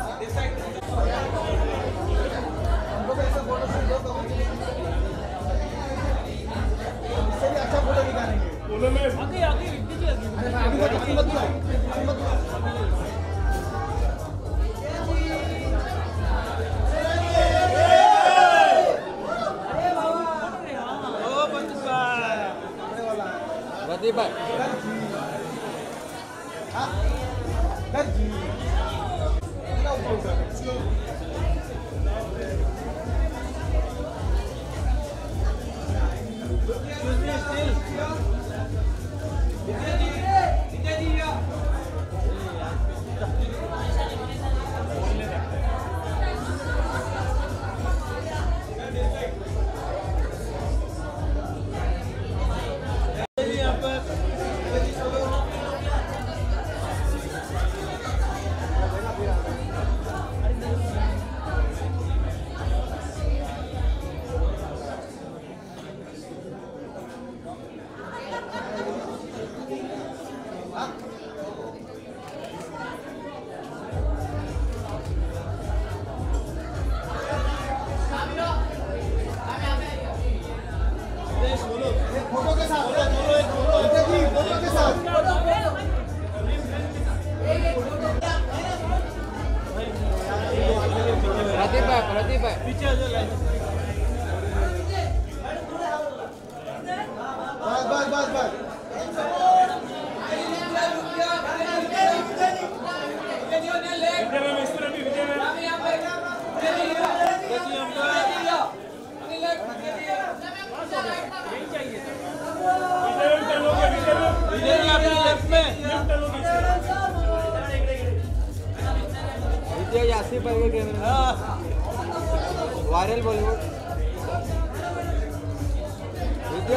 हमको भी ऐसा फोटो शूट दो कभी इससे भी अच्छा फोटो निकालेंगे। बोलो में आगे आगे इतनी आगे। अरे भाई अभी मत अभी मत अभी मत प्रदीप भाई दर्जी फोटो के साथ जी फोटो के साथ प्रदीप भाई प्रदीप भाई पीछे आ जाओ। बस बस बस बस यासी पर के कैमरा वायरल बॉलीवुड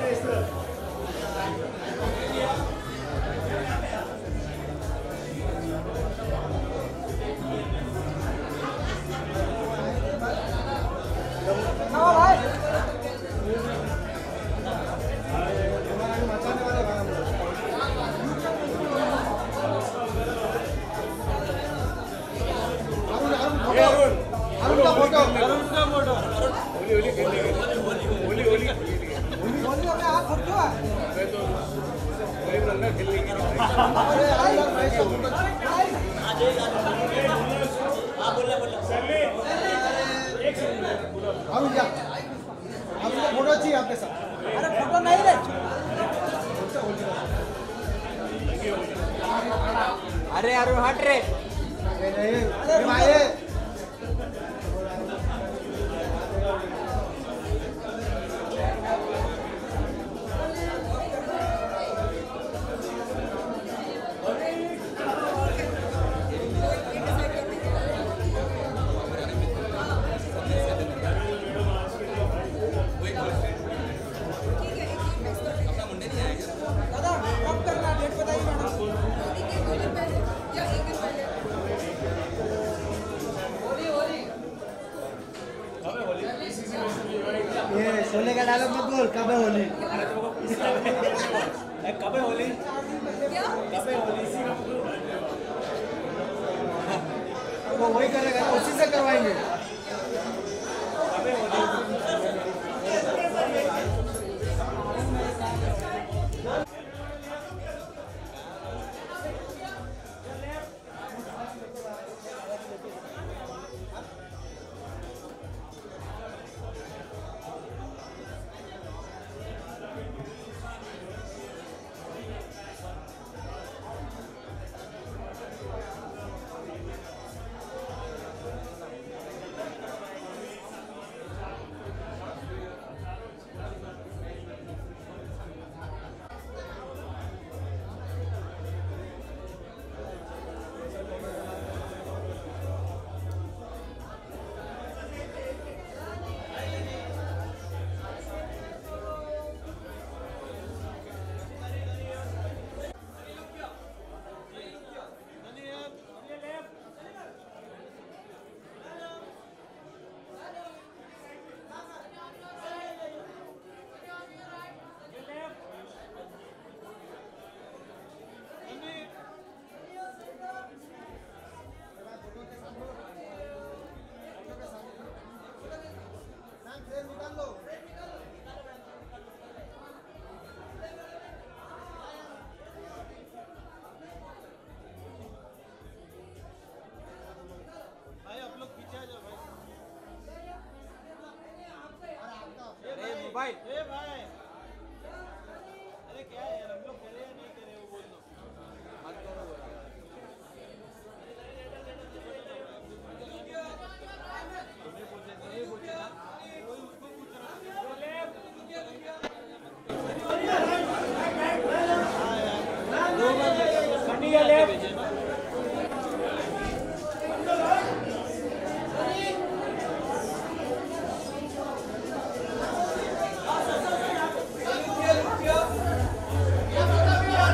अरुण का फोटो अरुण का फोटो ओली ओली खेलने के ओली ओली ओली ओली अपने हाथ फट क्यों है मैं तो वही रंगा खेलने के अरे यार भाई सब आ जाए हां बोलना बोलना सरले एक सेकंड अरुण जा अरुण का फोटो चाहिए आपके साथ अरे फोटो नहीं रे अरे अरुण हट रे अरे भाई शोले का डायलॉग मत बोल कब है होली कब है होली कब है होली वो वही करेगा उसी से करवाएंगे कब है होली भाई ए भाई अरे क्या है यार हम लोग करे या नहीं करे वो बोल दो मत करो तुम्हें पूछे नहीं पूछे ना कोई उसको पूछ रहा है Yeah.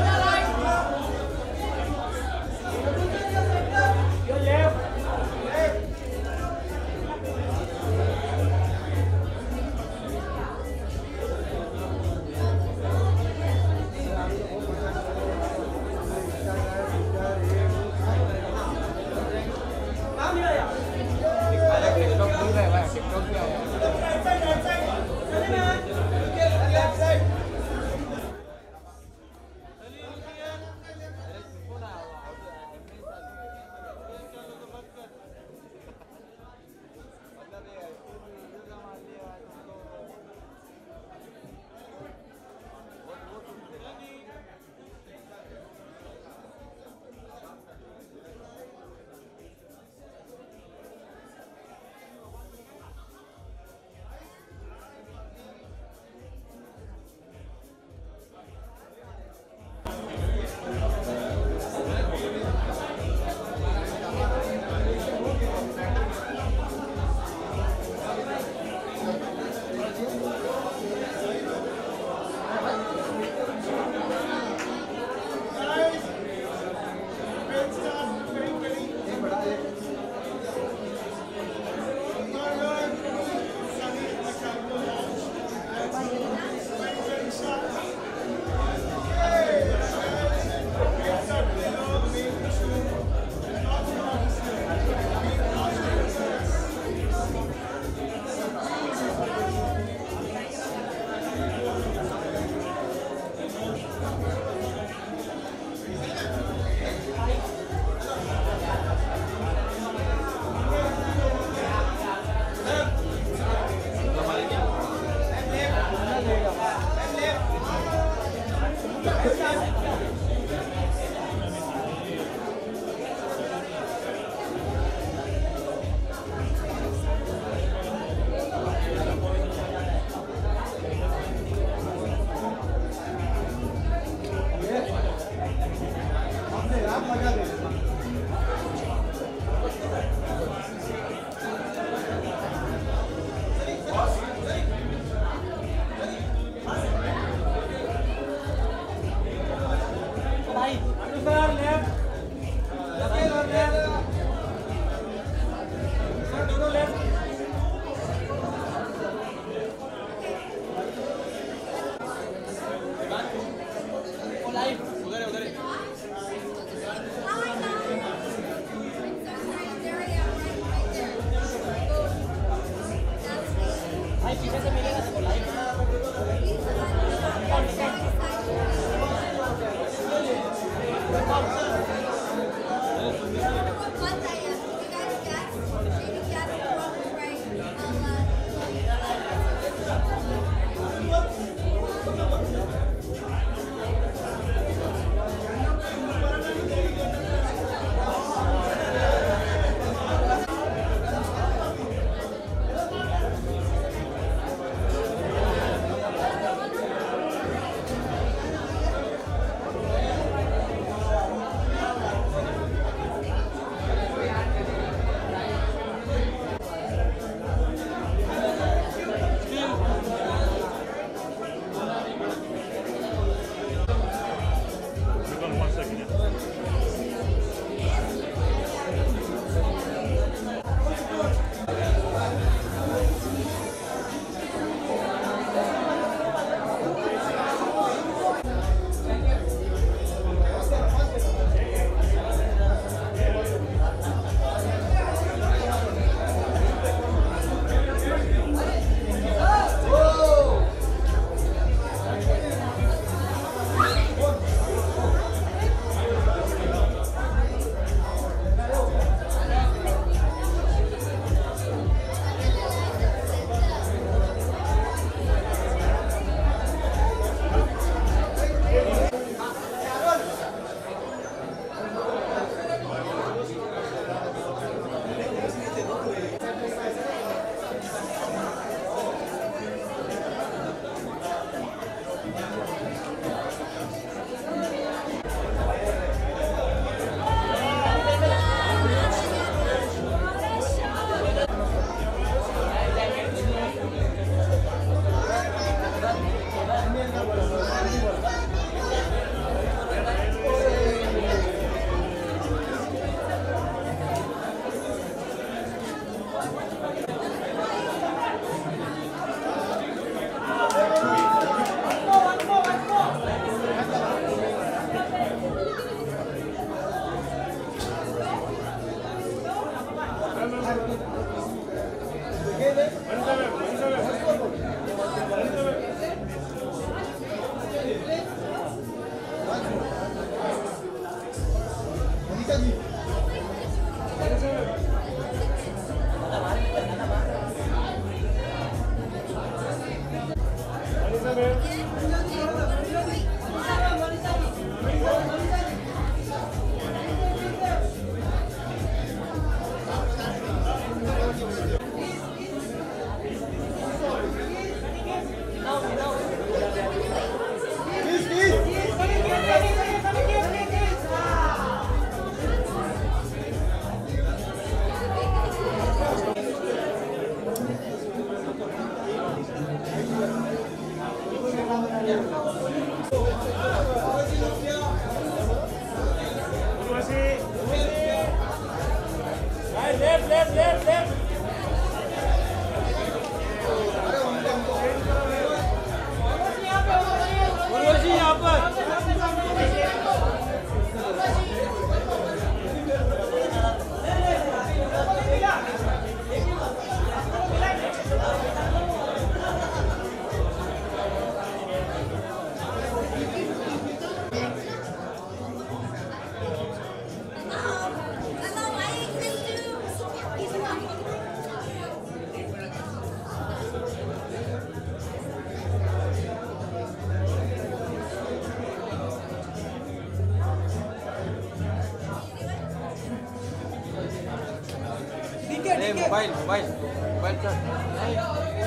Mobile mobile mobile sir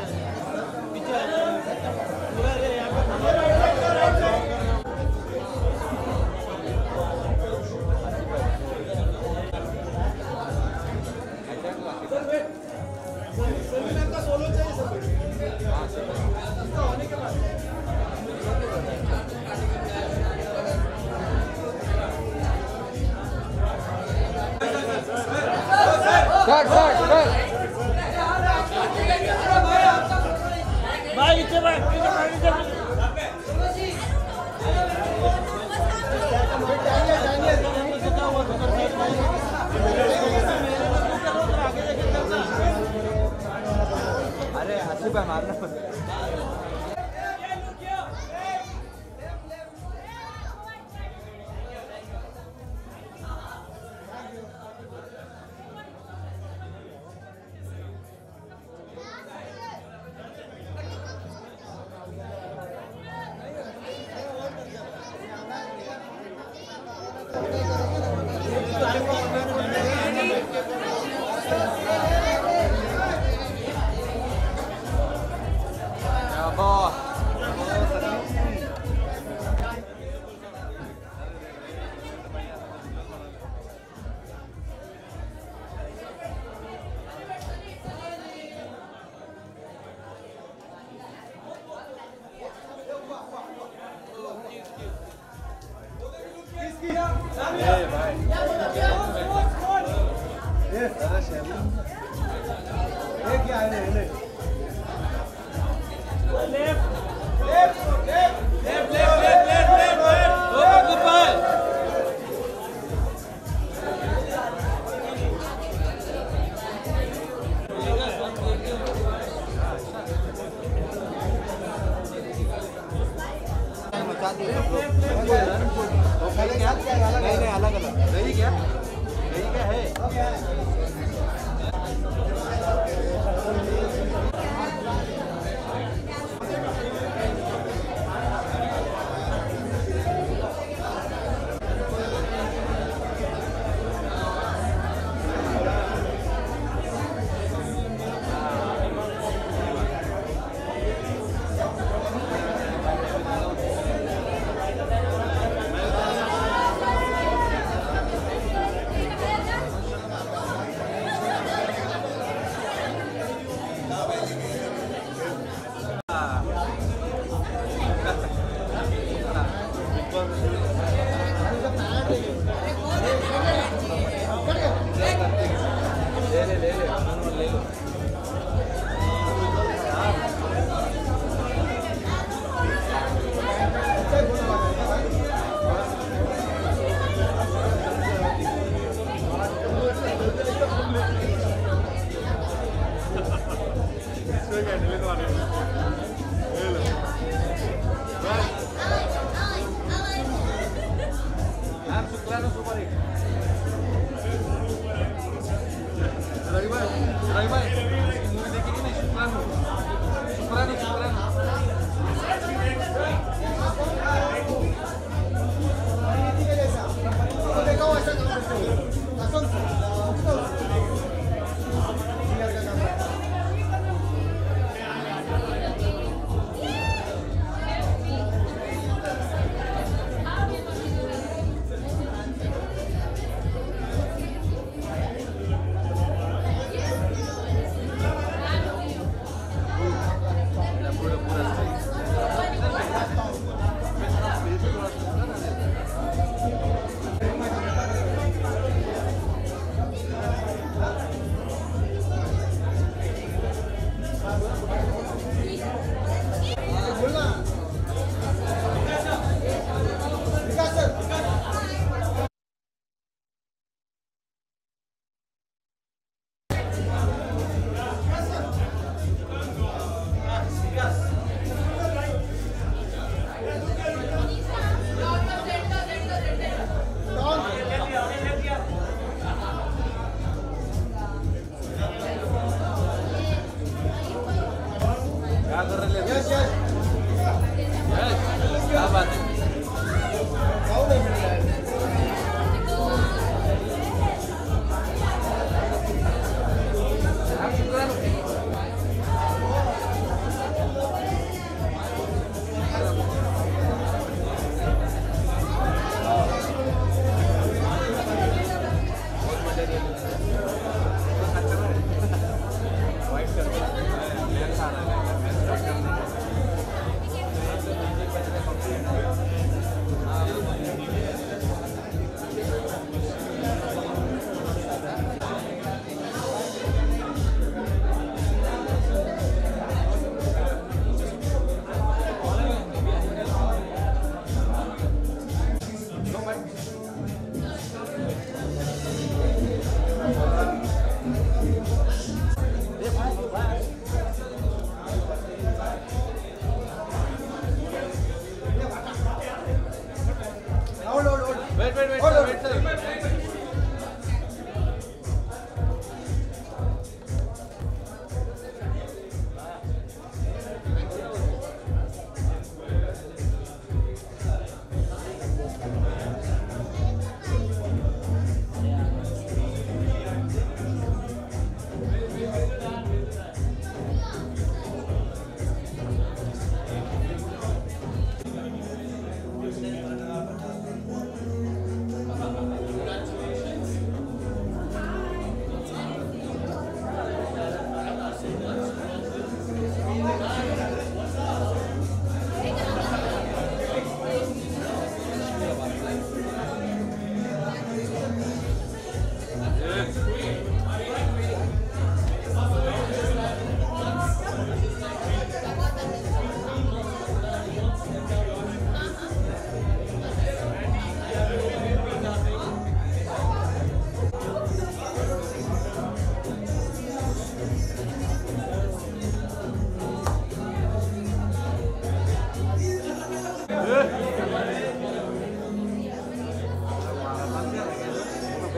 Start, start, start. भाई नीचे बैठ नीचे बैठ नीचे बैठ अरे हंसी पे मारना नहीं नहीं अलग अलग रही क्या रही क्या है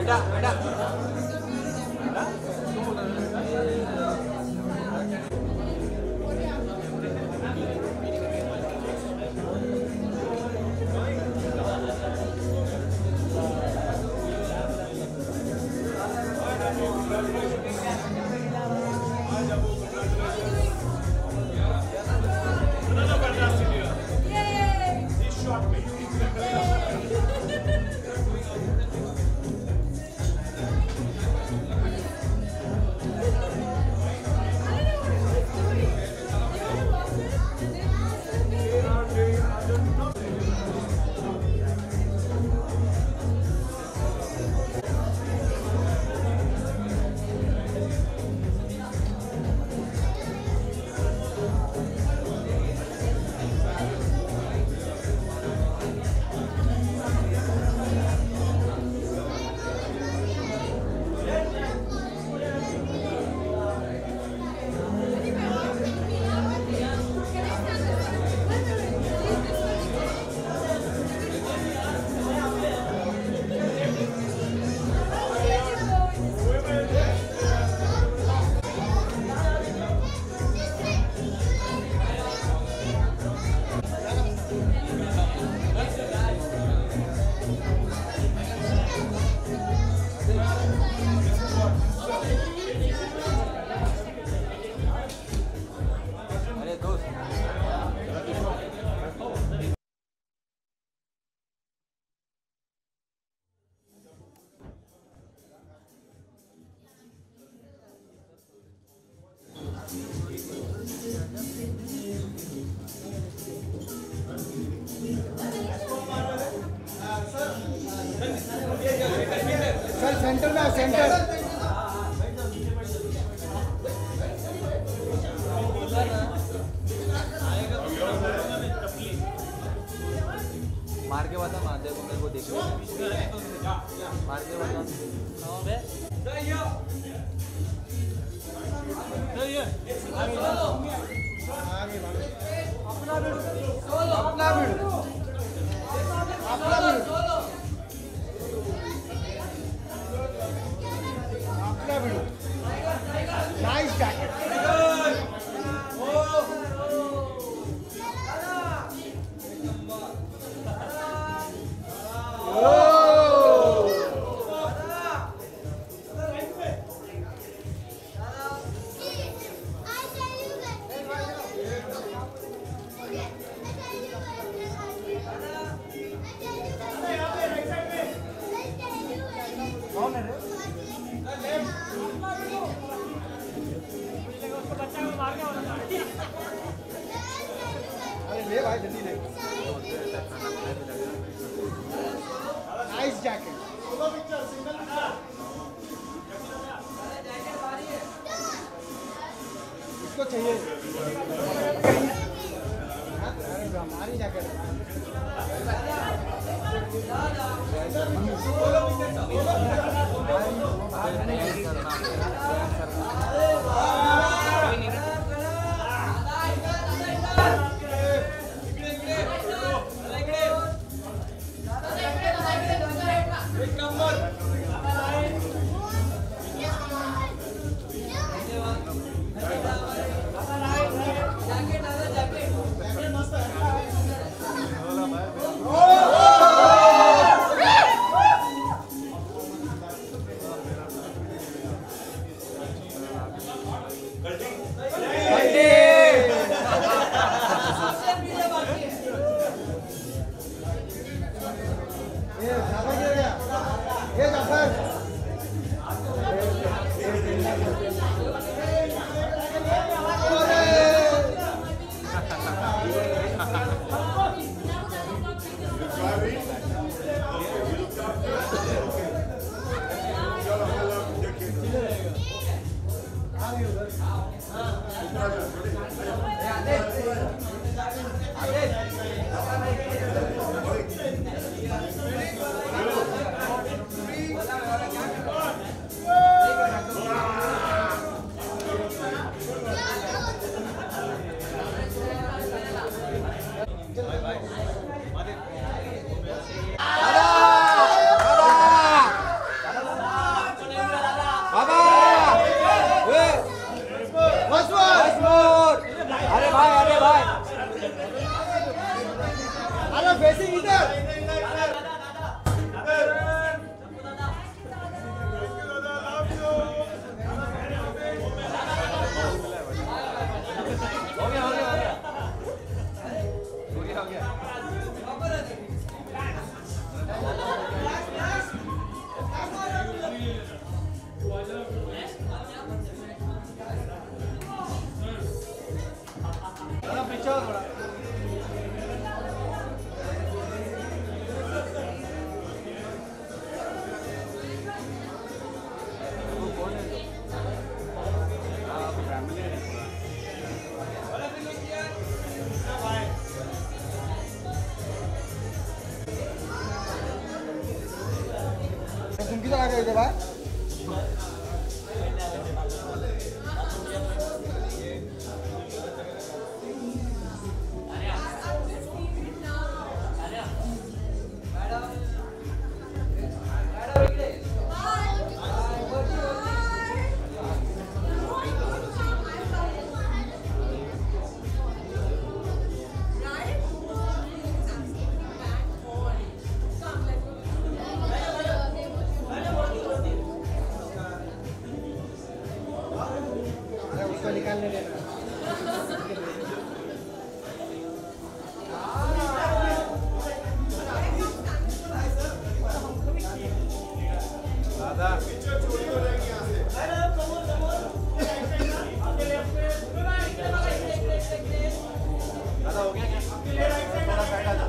बेटा बेटा सर सेंटर में सेंटर मार के बता मार देखो मेरे को देखो मार के बता अपना अपना अपना Nice jacket. ले भाई जल्दी ले nice jacket solo picture single picture इसको चाहिए हमारी जैकेट आ गए थे भाई निकालने देना दादा दादा हो गया क्या थोड़ा साइड आ जाओ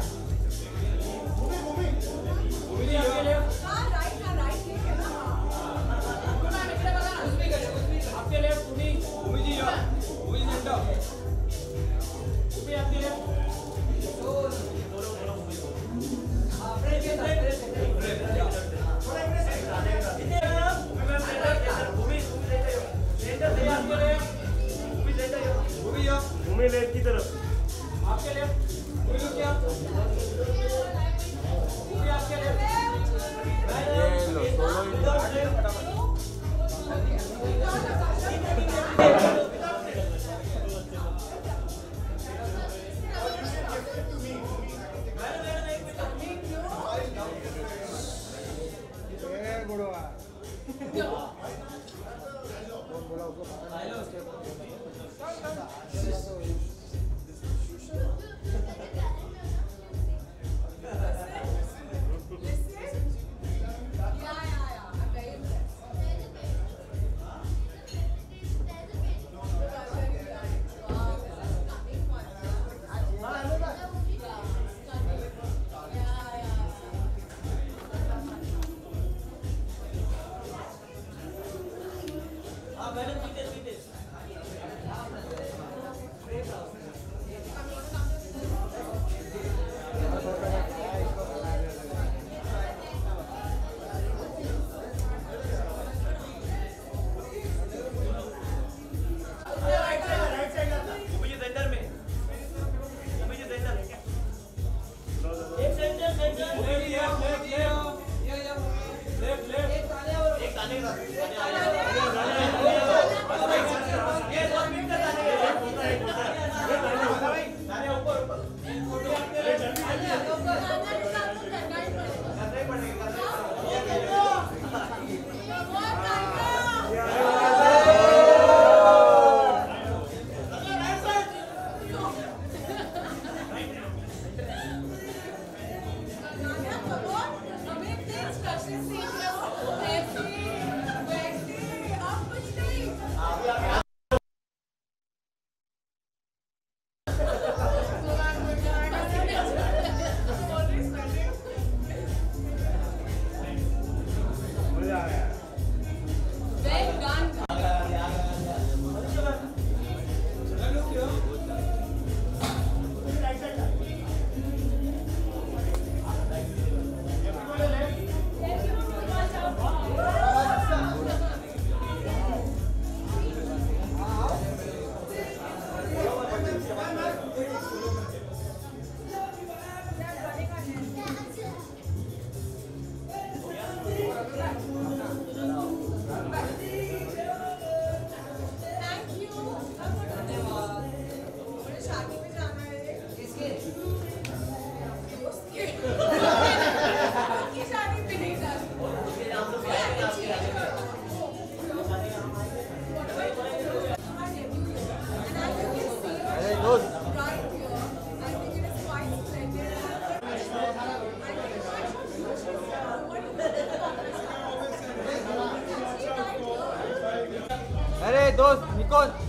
भूमि लेफ्ट की तरफ आपके लेफ्ट क्या भूमि आपके लेफ्ट ये लो अरे दोस्त निकोल